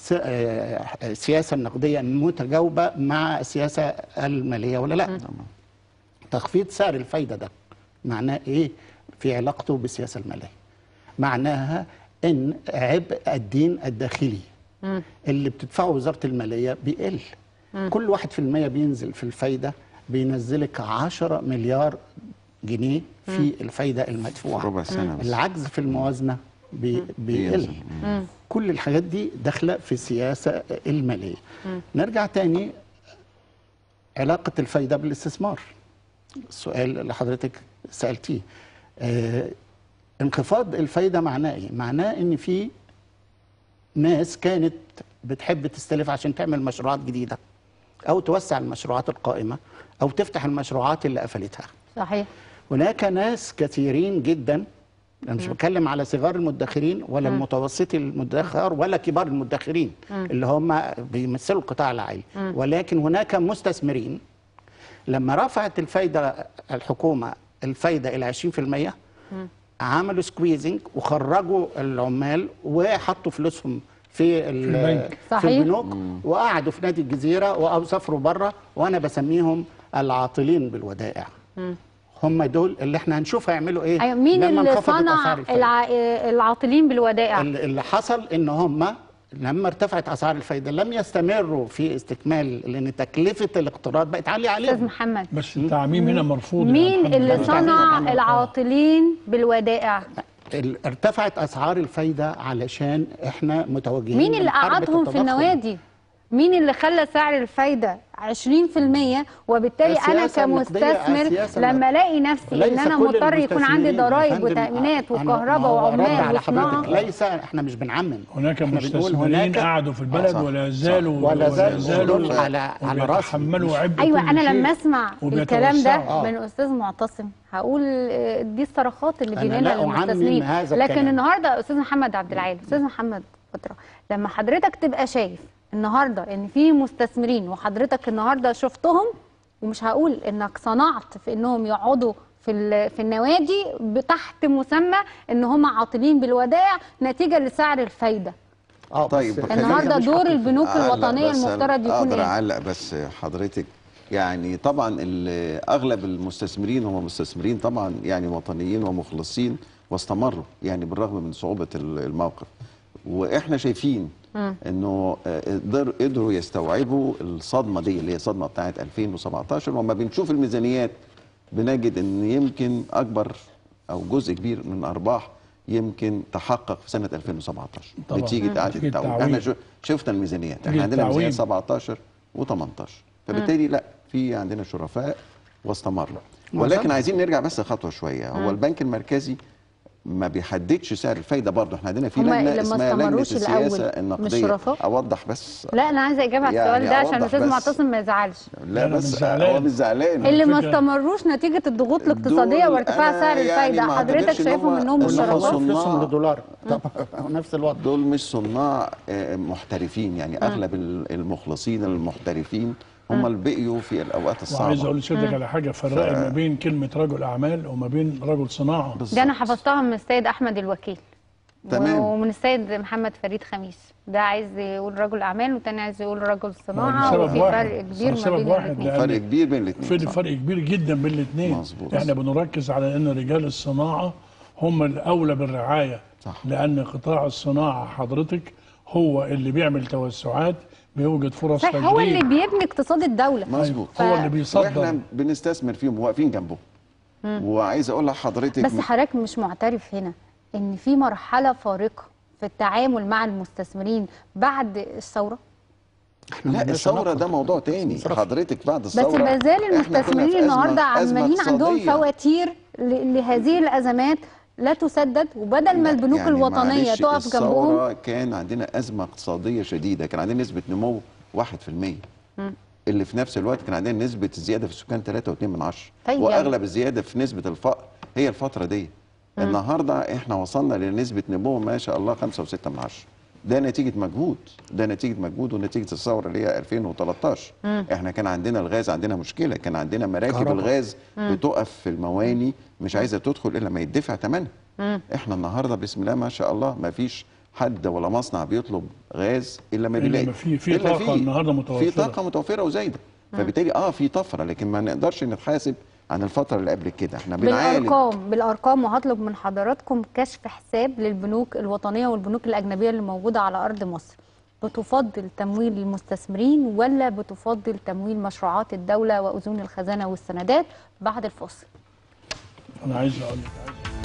S2: السياسه النقديه متجاوبه مع السياسه الماليه ولا لا. تخفيض سعر الفايده ده معناه ايه في علاقته بالسياسه الماليه؟ معناها ان عبء الدين الداخلي اللي بتدفعه وزاره الماليه بيقل. كل 1% بينزل في الفايده بينزلك 10 مليار جنيه في الفايده المدفوعه.
S3: ربع سنه بس.
S2: العجز في الموازنه بيقل. كل الحاجات دي داخله في السياسه الماليه. نرجع تاني، علاقه الفايده بالاستثمار، السؤال اللي حضرتك سالتيه. انخفاض الفايده معناه ايه؟ معناه ان في ناس كانت بتحب تستلف عشان تعمل مشروعات جديده او توسع المشروعات القائمه او تفتح المشروعات اللي قفلتها.
S1: صحيح.
S2: هناك ناس كثيرين جدا، انا مش بتكلم على صغار المدخرين ولا المتوسطي المدخر ولا كبار المدخرين اللي هم بيمثلوا القطاع العالي، ولكن هناك مستثمرين لما رفعت الفايده الحكومه الفايده الى 20% عملوا سكويزنج وخرجوا العمال وحطوا فلوسهم في
S4: البنك.
S2: في البنوك وقعدوا في نادي الجزيره او سافروا بره، وانا بسميهم العاطلين بالودائع. هم دول اللي احنا هنشوف هيعملوا ايه.
S1: أيوة، مين اللي صنع العاطلين بالودائع؟
S2: اللي حصل ان هم لما ارتفعت اسعار الفايده لم يستمروا في استكمال، لان تكلفه الاقتراض بقت عاليه عليهم.
S1: استاذ محمد،
S4: بس التعميم هنا مرفوض.
S1: مين اللي صنع العاطلين بالودائع؟
S2: ارتفعت اسعار الفايده علشان احنا متوجهين.
S1: مين اللي قعدهم في النوادي؟ مين اللي خلى سعر الفايده 20%؟ وبالتالي انا
S2: السياسة النقدية،
S1: كمستثمر
S2: السياسة
S1: لما الاقي نفسي ان
S2: ليس
S1: انا
S2: كل
S1: مضطر يكون عندي
S2: المستثمرين يا
S1: ضرائب
S2: فندم،
S1: وتامينات
S2: ما
S1: وكهرباء
S2: هو رد
S1: وعمال
S2: على
S1: وصناعه.
S2: حضرتك، ليس احنا مش بنعمم،
S4: هناك
S2: احنا بنقول
S4: مستثمرين
S2: هناك
S4: قعدوا في البلد
S3: صح.
S4: ولا زالوا
S2: ولا زالوا دول على راسي.
S4: وبيتحملوا عبء
S1: ايوه،
S4: كل
S1: انا
S4: شيء
S1: لما اسمع الكلام ده
S4: وبيتوسعوا.
S1: من استاذ معتصم هقول دي الصرخات اللي
S2: أنا
S1: بيننا
S2: لا أعمم
S1: للمستثمرين.
S2: هذا
S1: لكن
S2: الكلام.
S1: النهارده استاذ محمد عبد العال، استاذ محمد بدرة، لما حضرتك تبقى شايف النهارده ان في مستثمرين وحضرتك النهارده شفتهم، ومش هقول انك صنعت في انهم يقعدوا في النوادي تحت مسمى ان هم عاطلين بالودائع نتيجه لسعر الفايده.
S3: طيب
S2: بس
S1: النهارده
S2: مش
S1: دور
S2: حقيقي.
S1: البنوك الوطنيه
S3: بس
S1: المفترض يكون
S3: اقدر
S1: ايه؟
S3: اعلق بس حضرتك، يعني طبعا اغلب المستثمرين هم مستثمرين طبعا يعني وطنيين ومخلصين واستمروا يعني بالرغم من صعوبه الموقف، واحنا شايفين انه قدروا يستوعبوا الصدمه دي اللي هي الصدمه بتاعت 2017. وما بنشوف الميزانيات بنجد ان يمكن اكبر او جزء كبير من الارباح يمكن تحقق في سنه 2017
S4: طبعاً.
S3: نتيجه اعاده
S4: نتيجة
S3: التعويم.
S4: التعويم.
S3: احنا شفنا الميزانيات،
S4: نتيجة
S3: احنا عندنا
S4: التعويم.
S3: ميزانيات 17 و18، فبالتالي لا، في عندنا شرفاء واستمروا. ولكن عايزين نرجع بس خطوه شويه. هو البنك المركزي ما بيحددش سعر الفايده، برضه احنا عندنا في
S1: هما
S3: لجنه
S1: اللي ما
S3: اسمها لجنه
S1: استمروش الأول
S3: السياسه
S1: مش
S3: النقديه.
S1: شرفاء؟
S3: اوضح بس.
S1: لا انا عايزه اجابه على
S3: يعني
S1: السؤال ده عشان
S3: أوضح
S1: الاستاذ
S3: بس.
S1: معتصم ما يزعلش.
S3: لا
S4: أنا مش
S3: بس
S4: زعلان.
S3: هو مش زعلان.
S1: اللي ما
S4: الفكرة-
S1: استمروش نتيجه الضغوط الاقتصاديه
S3: دول
S1: وارتفاع
S3: أنا
S1: سعر
S3: يعني
S1: الفايده،
S3: ما
S1: حضرتك
S3: أعتبرش إن
S1: شايفهم
S3: هم
S1: انهم مش
S3: صناع.
S1: شرفاء؟
S2: فلوسهم لدولار طبعا نفس الوضع.
S3: دول مش صناع محترفين، يعني اغلب المخلصين المحترفين هم اللي بقيوا في الاوقات
S4: وعايز
S3: الصعبه.
S4: اقول لسيادتك على حاجه، فرقي ما بين كلمه رجل اعمال وما بين رجل صناعه.
S3: بالظبط.
S1: ده انا حفظتها من السيد احمد الوكيل
S3: تمام.
S1: ومن السيد محمد فريد خميس. ده عايز يقول رجل اعمال والتاني عايز يقول رجل صناعه،
S4: سبب
S1: وفي
S4: واحد.
S1: فرق كبير ما
S4: سبب
S1: بين
S4: واحد،
S1: الاثنين.
S4: لأن
S3: فرق كبير بين الاثنين.
S4: في فرق كبير جدا بين الاثنين.
S3: مظبوط.
S4: احنا بنركز على ان رجال الصناعه هم الاولى بالرعايه،
S3: صح.
S4: لان قطاع الصناعه حضرتك هو اللي بيعمل توسعات، بيوجد فرص
S1: صحيح،
S4: تجديد.
S1: هو اللي بيبني اقتصاد الدوله.
S3: مظبوط.
S4: هو اللي بيصدر.
S3: واحنا بنستثمر فيهم واقفين جنبهم. وعايز اقول لحضرتك
S1: بس حضرتك مش معترف هنا ان في مرحله فارقه في التعامل مع المستثمرين بعد الثوره؟
S3: لا، الثوره ده موضوع تاني حضرتك. بعد
S1: بس
S3: الثوره
S1: ما زال
S3: إحنا كنا
S1: المستثمرين
S3: في
S1: النهارده
S3: أزمة
S1: عمالين عندهم
S3: اقتصادية.
S1: فواتير لهذه الازمات لا تسدد، وبدل ما البنوك
S3: يعني
S1: الوطنيه
S3: معلش،
S1: تقف جنبهم.
S3: الثورة كان عندنا أزمة اقتصادية شديدة، كان عندنا نسبة نمو 1%. اللي في نفس الوقت كان عندنا نسبة الزيادة في السكان 3.2%.
S1: طيب
S3: وأغلب الزيادة في نسبة الفقر هي الفترة دي. النهاردة احنا وصلنا لنسبة نمو ما شاء الله 5.6%. ده نتيجة مجهود، ده نتيجة مجهود ونتيجة الثورة اللي هي 2013. احنا كان عندنا الغاز، عندنا مشكلة، كان عندنا مراكب
S2: كهرباء.
S3: الغاز بتقف في المواني مش عايزة تدخل إلا ما يدفع ثمنها. احنا النهارده بسم الله ما شاء الله ما فيش حد ولا مصنع بيطلب غاز الا ما
S4: إلا
S3: بيلاقي.
S4: ما في
S3: إلا
S4: طاقة النهاردة متوفرة.
S3: في طاقه متوفره وزايده. فبالتالي في طفره، لكن ما نقدرش نتحاسب عن الفتره اللي قبل كده. احنا بنعالج
S1: بالارقام، وهطلب من حضراتكم كشف حساب للبنوك الوطنيه والبنوك الاجنبيه اللي موجوده على ارض مصر. بتفضل تمويل المستثمرين ولا بتفضل تمويل مشروعات الدوله واذون الخزانه والسندات؟ بعد الفاصل.
S4: انا عايز اقول لك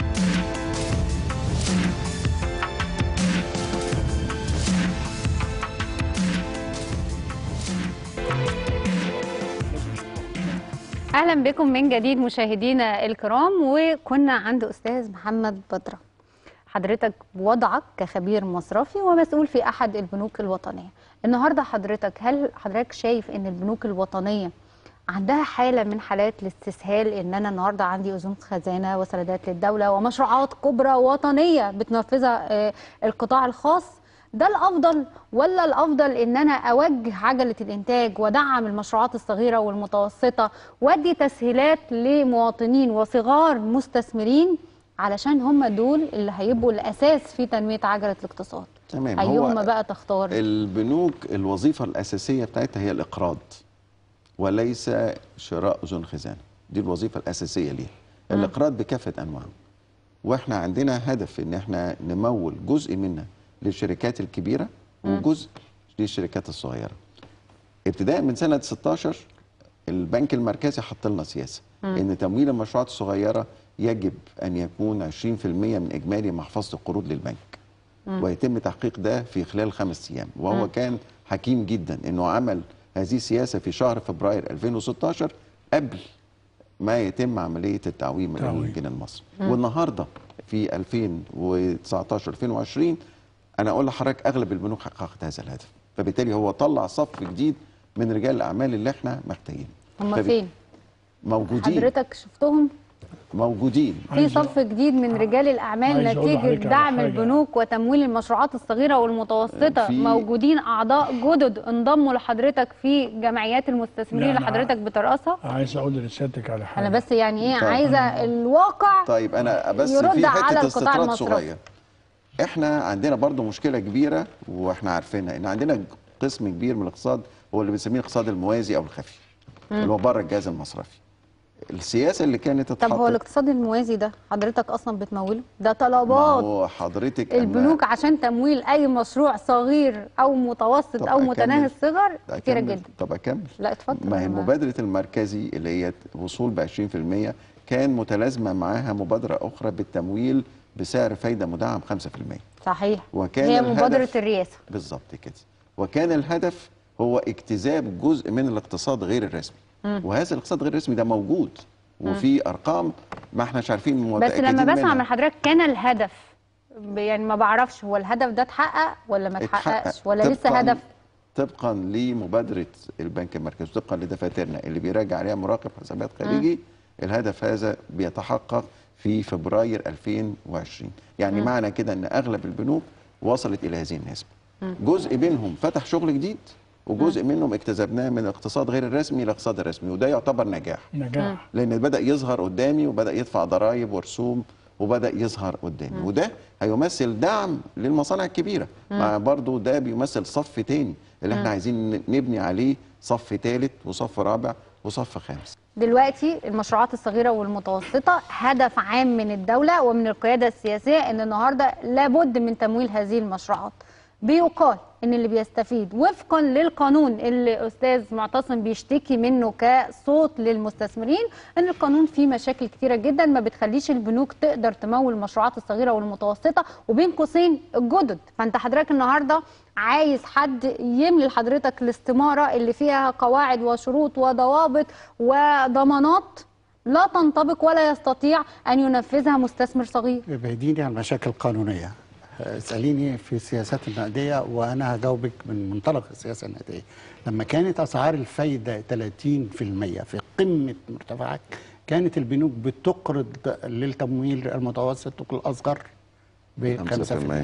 S1: اهلا بكم من جديد مشاهدينا الكرام. وكنا عند استاذ محمد بدرة، حضرتك بوضعك كخبير مصرفي ومسؤول في احد البنوك الوطنيه. النهارده هل حضرتك شايف ان البنوك الوطنيه عندها حاله من حالات الاستسهال، ان انا النهارده عندي اذون خزانه وسندات للدوله ومشروعات كبرى وطنيه بتنفذها القطاع الخاص؟ ده الافضل ولا الافضل ان انا اوجه عجله الانتاج وادعم المشروعات الصغيره والمتوسطه وادي تسهيلات لمواطنين وصغار مستثمرين علشان هم دول اللي هيبقوا الاساس في تنميه عجله الاقتصاد؟
S3: تمام.
S1: ايهما بقى تختار؟
S3: البنوك الوظيفه الاساسيه بتاعتها هي الاقراض وليس شراء اذون خزانه. دي الوظيفه الاساسيه ليها. الاقراض بكافه انواعه، واحنا عندنا هدف ان احنا نمول جزء منها للشركات الكبيره وجزء للشركات الصغيره. ابتداء من سنه 16 البنك المركزي حط لنا سياسه ان تمويل المشروعات الصغيره يجب ان يكون 20% من اجمالي محفظه القروض للبنك. ويتم تحقيق ده في خلال 5 أيام. وهو كان حكيم جدا انه عمل هذه السياسه في شهر فبراير 2016 قبل ما يتم عمليه التعويم الجنيه المصري. والنهارده في 2019 2020 انا اقول لحضرتك اغلب البنوك حققت هذا الهدف، فبالتالي هو طلع صف جديد من رجال الاعمال اللي احنا محتاجينه.
S1: هم فين؟
S3: موجودين.
S1: حضرتك شفتهم؟
S3: موجودين.
S1: في صف جديد من رجال الاعمال نتيجه دعم البنوك وتمويل المشروعات الصغيره والمتوسطه. موجودين اعضاء جدد انضموا لحضرتك في جمعيات المستثمرين اللي حضرتك بترأسها.
S4: عايز اقول لسيادتك على حاجه،
S1: انا بس يعني ايه عايزه الواقع.
S3: طيب انا بس في حته استطراد صغير. احنا عندنا برضو مشكله كبيره واحنا عارفينها، ان عندنا قسم كبير من الاقتصاد هو اللي بنسميه الاقتصاد الموازي او الخفي، اللي هو بره الجهاز المصرفي. السياسه اللي كانت اتحطت.
S1: طب هو الاقتصاد الموازي ده حضرتك اصلا بتموله؟ ده طلبات
S3: هو حضرتك
S1: البنوك عشان تمويل اي مشروع صغير او متوسط او متناهي الصغر كتيره جدا.
S3: طب اكمل؟
S1: لا اتفضل.
S3: ما هي مبادره المركزي اللي هي وصول ب 20% كان متلازمه معاها مبادره اخرى بالتمويل بسعر فايده مدعم 5%.
S1: صحيح.
S3: وكان
S1: هي مبادره الرئاسه.
S3: بالظبط كده. وكان الهدف هو اجتذاب جزء من الاقتصاد غير الرسمي. وهذا الاقتصاد غير الرسمي ده موجود وفي ارقام ما احناش عارفين
S1: متاكدين بس لما بسمع من حضرتك كان الهدف، يعني ما بعرفش هو الهدف ده اتحقق ولا ما اتحققش ولا لسه هدف؟
S3: طبقا لمبادره البنك المركزي طبقا لدفاترنا اللي بيراجع عليها مراقب حسابات خارجي، الهدف هذا بيتحقق في فبراير 2020. يعني معنى كده ان اغلب البنوك وصلت الى هذه النسبه. جزء منهم فتح شغل جديد وجزء منهم اكتسبناه من الاقتصاد غير الرسمي للاقتصاد الرسمي، وده يعتبر نجاح. لان بدا يظهر قدامي وبدا يدفع ضرائب ورسوم وبدا يظهر قدامي، وده هيمثل دعم للمصانع الكبيره. مع برضه ده بيمثل صف تاني اللي احنا عايزين نبني عليه صف ثالث وصف رابع وصف خامس.
S1: دلوقتي المشروعات الصغيره والمتوسطه هدف عام من الدوله ومن القياده السياسيه ان النهارده لابد من تمويل هذه المشروعات. بيقال ان اللي بيستفيد وفقا للقانون اللي استاذ معتصم بيشتكي منه كصوت للمستثمرين، ان القانون فيه مشاكل كتيره جدا ما بتخليش البنوك تقدر تمول المشروعات الصغيره والمتوسطه وبين قوسين الجدد. فانت حضرتك النهارده عايز حد يملي لحضرتك الاستماره اللي فيها قواعد وشروط وضوابط وضمانات لا تنطبق ولا يستطيع ان ينفذها مستثمر صغير.
S2: ابعديني عن المشاكل القانونيه. اسأليني في السياسات النقدية وأنا هجاوبك من منطلق السياسة النقدية. لما كانت أسعار الفايدة 30% في قمة مرتفعات، كانت البنوك بتقرض للتمويل المتوسط والأصغر ب 5%.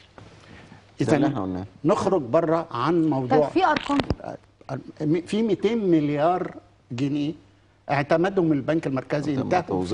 S2: إذا نخرج بره عن موضوع.
S1: طب في أرقام؟
S2: في 200 مليار جنيه اعتمدهم البنك المركزي
S3: انتهوا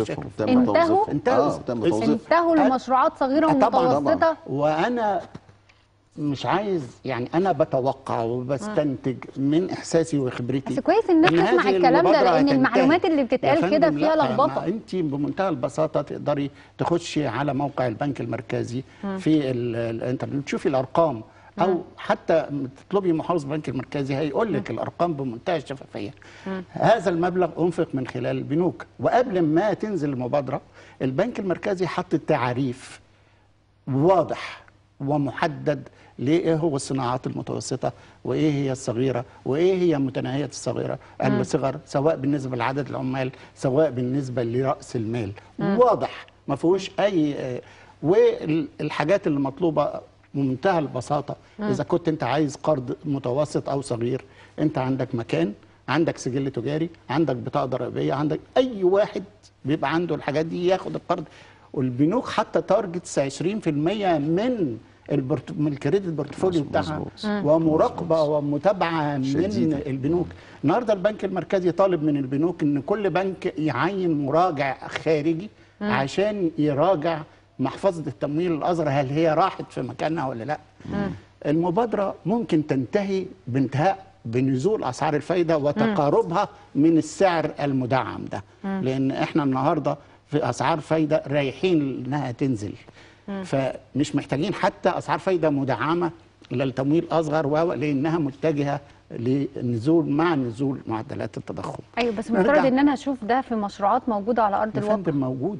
S1: لمشروعات صغيره ومتوسطه.
S2: وانا مش عايز، يعني انا بتوقع وبستنتج من احساسي وخبرتي.
S1: بس كويس الناس تسمع الكلام ده، لان المعلومات اللي بتتقال كده فيها لخبطه.
S2: انت بمنتهى البساطه تقدري تخشي على موقع البنك المركزي في الانترنت تشوفي الارقام، او حتى تطلبي محافظ البنك المركزي هيقول لك الارقام بمنتهى الشفافيه. هذا المبلغ انفق من خلال البنوك، وقبل ما تنزل المبادره البنك المركزي حط تعريف واضح ومحدد لايه هو الصناعات المتوسطه وايه هي الصغيره وايه هي متناهيه الصغر، سواء بالنسبه لعدد العمال سواء بالنسبه لراس المال. واضح ما فيهوش اي والحاجات اللي مطلوبه بمنتهى البساطه. اذا كنت انت عايز قرض متوسط او صغير، انت عندك مكان، عندك سجل تجاري، عندك بطاقه ضريبيه، عندك اي واحد بيبقى عنده الحاجات دي ياخد القرض. والبنوك حتى تارجتس 20% من الكريدت بورتفوليو بتاعها، ومراقبه ومتابعه من البنوك. النهارده البنك المركزي طالب من البنوك ان كل بنك يعين مراجع خارجي عشان يراجع محفظه التمويل الازهر هل هي راحت في مكانها ولا لا. المبادره ممكن تنتهي بنزول اسعار الفايده وتقاربها من السعر المدعم ده، لان احنا النهارده في اسعار فايده رايحين انها تنزل، فمش محتاجين حتى اسعار فايده مدعمه للتمويل اصغر لانها متجهه للنزول مع نزول معدلات التضخم.
S1: ايوه بس مفترض ان انا اشوف ده في مشروعات موجوده على ارض الواقع.
S2: موجوده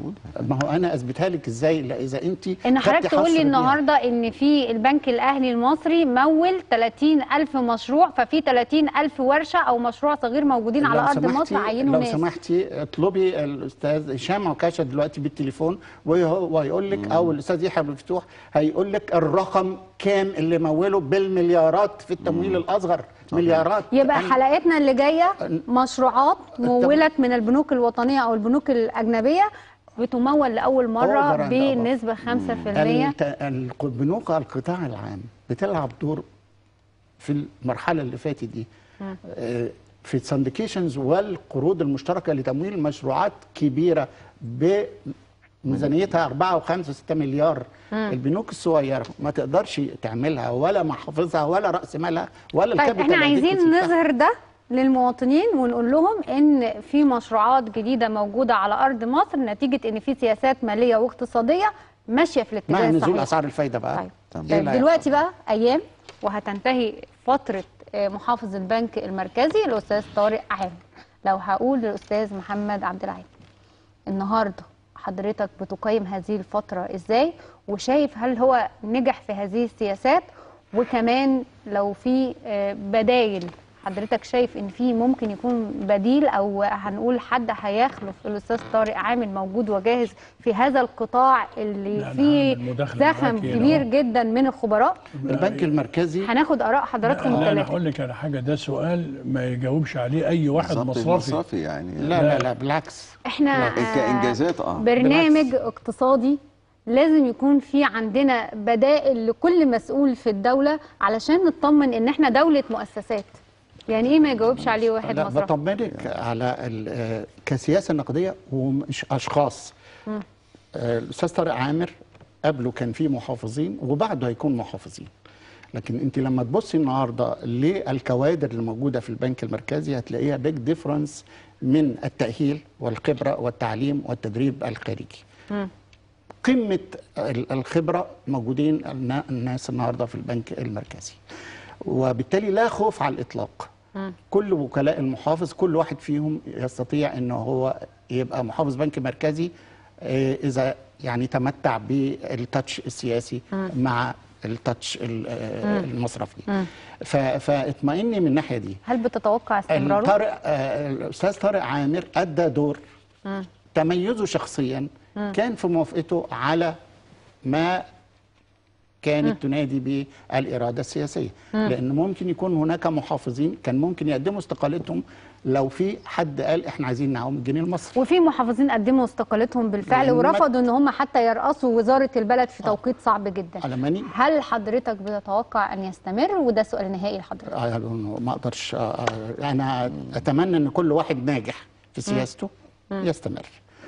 S2: ما هو انا اثبتها لك ازاي؟ لا اذا انت
S1: ان حضرتك
S2: خدتي
S1: تقول لي
S2: حصر بيها.
S1: النهارده ان في البنك الاهلي المصري مول 30,000 مشروع، ففي 30,000 ورشه او مشروع صغير موجودين على ارض مصر عينوا
S2: لو
S1: ناس.
S2: سمحتي اطلبي الاستاذ هشام عكاشه دلوقتي بالتليفون وهيقول لك، او الاستاذ يحيى عبد الفتوح هيقول لك الرقم كام اللي موله بالمليارات في التمويل الاصغر. مليارات.
S1: يبقى حلقتنا اللي جايه مشروعات مولت من البنوك الوطنيه او البنوك الاجنبيه بتمول لاول مره بنسبه 5%.
S2: بنوك القطاع العام بتلعب دور في المرحله اللي فاتت دي في السندكيشنز والقروض المشتركه لتمويل مشروعات كبيره بميزانيتها 4 و5 و6 مليار. البنوك الصغيره ما تقدرش تعملها، ولا محافظها ولا راس مالها ولا
S1: طيب
S2: الكابيتال.
S1: احنا عايزين نظهر ده للمواطنين ونقول لهم ان في مشروعات جديده موجوده على ارض مصر نتيجه ان في سياسات ماليه واقتصاديه ماشيه في الاتجاه
S2: مع
S1: الصحيح.
S2: نزول اسعار الفايده بقى.
S1: طيب دلوقتي بقى ايام وهتنتهي فتره محافظ البنك المركزي الاستاذ طارق عامر. لو هقول للاستاذ محمد عبد العال النهارده حضرتك بتقيم هذه الفتره ازاي، وشايف هل هو نجح في هذه السياسات؟ وكمان لو في بدايل حضرتك شايف ان في ممكن يكون بديل او هنقول حد هيخلف الاستاذ طارق عامر موجود وجاهز في هذا القطاع اللي فيه زخم كبير جدا من الخبراء؟
S2: البنك المركزي
S1: هناخد اراء حضراتكم الثلاثه.
S4: انا هقول لك على حاجه، ده سؤال ما يجاوبش عليه اي واحد مصرفي
S3: يعني.
S2: لا بالعكس،
S1: احنا
S3: كانجازات
S1: برنامج اقتصادي لازم يكون في عندنا بدائل لكل مسؤول في الدوله علشان نطمن ان احنا دوله مؤسسات. يعني ايه ما يجاوبش عليه واحد مصرفي؟
S2: بطمنك على كسياسه نقديه ومش اشخاص. الاستاذ طارق عامر قبله كان في محافظين وبعده هيكون محافظين، لكن انت لما تبصي النهارده للكوادر اللي موجوده في البنك المركزي هتلاقيها بيج ديفرنس من التاهيل والخبره والتعليم والتدريب الخارجي. قمه الخبره موجودين الناس النهارده في البنك المركزي، وبالتالي لا خوف على الاطلاق. كل وكلاء المحافظ كل واحد فيهم يستطيع انه هو يبقى محافظ بنك مركزي اذا يعني تمتع بالتاتش السياسي مع التاتش المصرفي. فاطمئني من الناحيه دي.
S1: هل بتتوقع استمراره؟
S2: الاستاذ طارق عامر ادى دور تميزه شخصيا كان في موافقته على ما كانت تنادي بالإرادة السياسية، لأن ممكن يكون هناك محافظين كان ممكن يقدموا استقالتهم لو في حد قال احنا عايزين نعوم الجنيه المصري.
S1: وفي محافظين قدموا استقالتهم بالفعل ورفضوا ان هم حتى يرأسوا وزارة البلد في توقيت صعب جدا. هل حضرتك بتتوقع ان يستمر؟ وده سؤال نهائي لحضرتك.
S2: ما اقدرش انا اتمنى ان كل واحد ناجح في سياسته يستمر،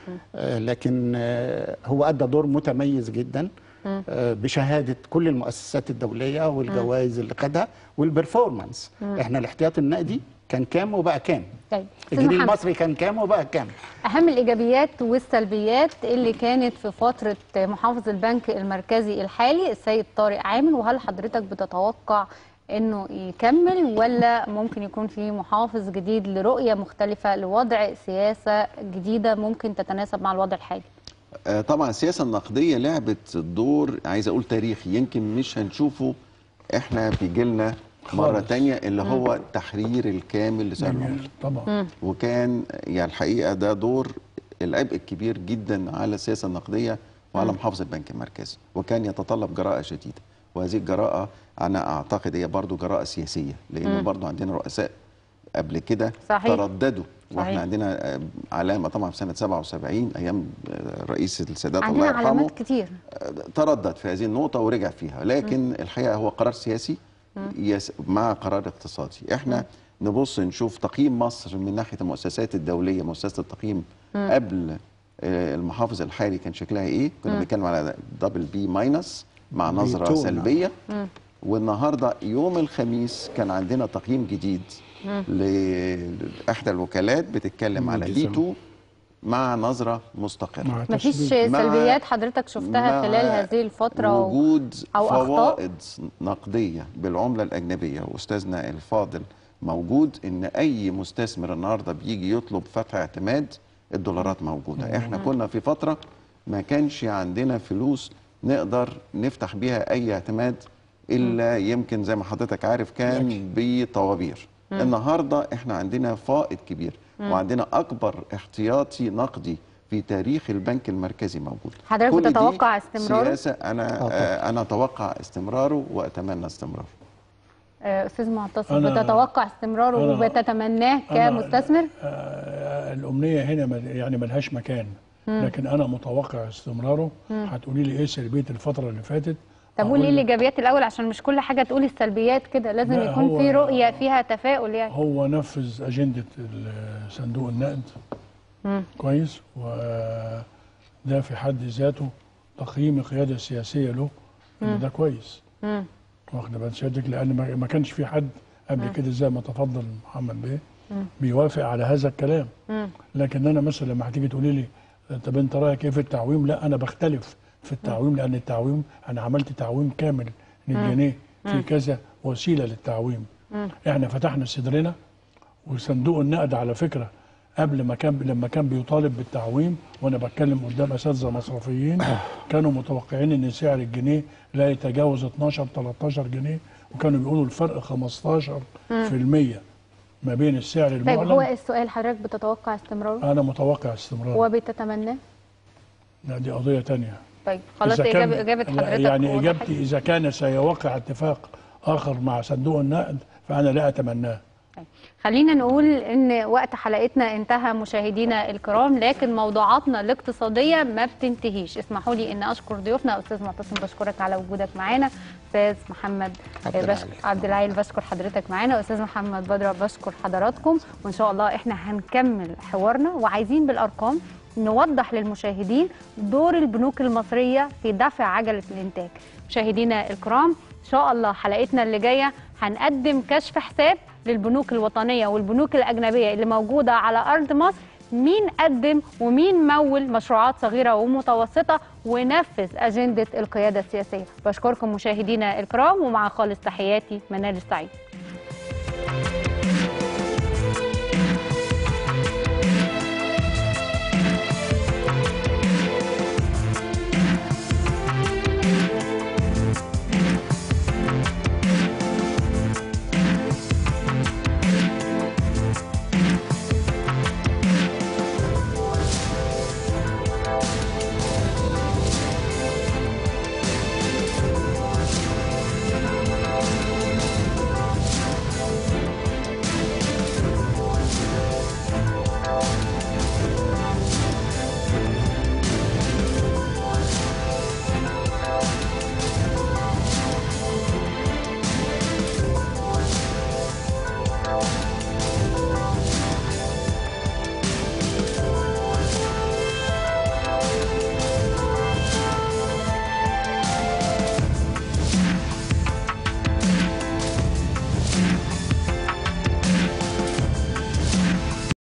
S2: لكن هو ادى دور متميز جدا بشهاده كل المؤسسات الدوليه والجوائز اللي خدها والبرفورمانس. احنا الاحتياط النقدي كان كام وبقى كام؟
S1: طيب
S2: الجنيه المصري كان كام وبقى كام؟
S1: اهم الايجابيات والسلبيات اللي كانت في فتره محافظ البنك المركزي الحالي السيد طارق عامر، وهل حضرتك بتتوقع انه يكمل ولا ممكن يكون في محافظ جديد لرؤيه مختلفه لوضع سياسه جديده ممكن تتناسب مع الوضع الحالي؟
S3: طبعا السياسه النقديه لعبت دور عايز اقول تاريخي، يمكن مش هنشوفه احنا في جيلنا مره تانية، اللي هو التحرير الكامل لسعر العمله
S4: طبعا.
S3: وكان يعني الحقيقه ده دور العبء الكبير جدا على السياسه النقديه وعلى محافظ البنك المركزي، وكان يتطلب جراءه شديده، وهذه الجراءه انا اعتقد هي برضو جراءه سياسيه، لان برضو عندنا رؤساء قبل كده ترددوا. واحنا عندنا علامه طبعا في سنه 77 ايام رئيس السادات الله يرحمه،
S1: عندنا علامات كتير
S3: تردد في هذه النقطه ورجع فيها، لكن الحقيقه هو قرار سياسي مع قرار اقتصادي. احنا نبص نشوف تقييم مصر من ناحيه المؤسسات الدوليه، مؤسسه التقييم قبل المحافظ الحالي كان شكلها ايه؟ كنا بنتكلم على دبل بي ماينس مع نظره سلبيه. والنهارده يوم الخميس كان عندنا تقييم جديد لإحدى الوكالات بتتكلم على بي 2 مع نظرة مستقرة.
S1: مفيش سلبيات حضرتك شفتها خلال هذه الفترة؟
S3: وجود فوائد نقدية بالعملة الأجنبية، وأستاذنا الفاضل موجود إن أي مستثمر النهاردة بيجي يطلب فتح اعتماد الدولارات موجوده. احنا كنا في فتره ما كانش عندنا فلوس نقدر نفتح بيها اي اعتماد الا يمكن زي ما حضرتك عارف كان بطوابير. النهارده احنا عندنا فائض كبير وعندنا اكبر احتياطي نقدي في تاريخ البنك المركزي موجود.
S1: حضرتك
S3: كل دي
S1: بتتوقع استمراره؟
S3: سياسه انا اتوقع استمراره واتمنى استمراره.
S1: استاذ معتصم، بتتوقع استمراره وبتتمناه كمستثمر؟
S4: الامنيه هنا يعني ملهاش مكان، لكن انا متوقع استمراره. هتقولي لي ايه سلبيه الفتره اللي فاتت؟
S1: طب قولي الايجابيات الاول، عشان مش كل حاجه تقولي السلبيات كده، لازم يكون في رؤيه فيها تفاؤل يعني.
S4: هو نفذ اجنده صندوق النقد كويس، وده في حد ذاته تقييم القياده السياسيه له ان ده كويس. واخد بال سيادتك؟ لان ما كانش في حد قبل كده زي ما تفضل محمد بيه بيوافق على هذا الكلام. لكن انا مثلا لما هتيجي تقولي لي طب انت رايك ايه في التعويم؟ لا، انا بختلف في التعويم، لان التعويم انا عملت تعويم كامل للجنيه في كذا وسيله للتعويم. احنا فتحنا صدرنا، وصندوق النقد على فكره قبل ما لما كان بيطالب بالتعويم، وانا بتكلم قدام اساتذه مصرفيين، كانوا متوقعين ان سعر الجنيه لا يتجاوز 12 13 جنيه، وكانوا بيقولوا الفرق 15% ما بين السعر المعلن.
S1: طيب هو السؤال، حضرتك بتتوقع استمراره؟
S4: انا متوقع استمراره.
S1: وبتتمناه؟
S4: لا، دي قضيه ثانيه.
S1: طيب خلاص، اجابه حضرتك
S4: يعني اجابتي اذا كان سيوقع اتفاق اخر مع صندوق النقد فانا لا اتمناه.
S1: خلينا نقول ان وقت حلقتنا انتهى مشاهدينا الكرام، لكن موضوعاتنا الاقتصاديه ما بتنتهيش. اسمحوا لي ان اشكر ضيوفنا. استاذ معتصم بشكرك على وجودك معانا، استاذ محمد عبد العال بشكر حضرتك معانا، استاذ محمد بدر بشكر حضراتكم. وان شاء الله احنا هنكمل حوارنا، وعايزين بالارقام نوضح للمشاهدين دور البنوك المصريه في دفع عجله الانتاج. مشاهدينا الكرام، ان شاء الله حلقتنا اللي جايه هنقدم كشف حساب للبنوك الوطنيه والبنوك الاجنبيه اللي موجوده على ارض مصر، مين قدم ومين مول مشروعات صغيره ومتوسطه ونفذ اجنده القياده السياسيه. بشكركم مشاهدينا الكرام، ومع خالص تحياتي منال السعيد.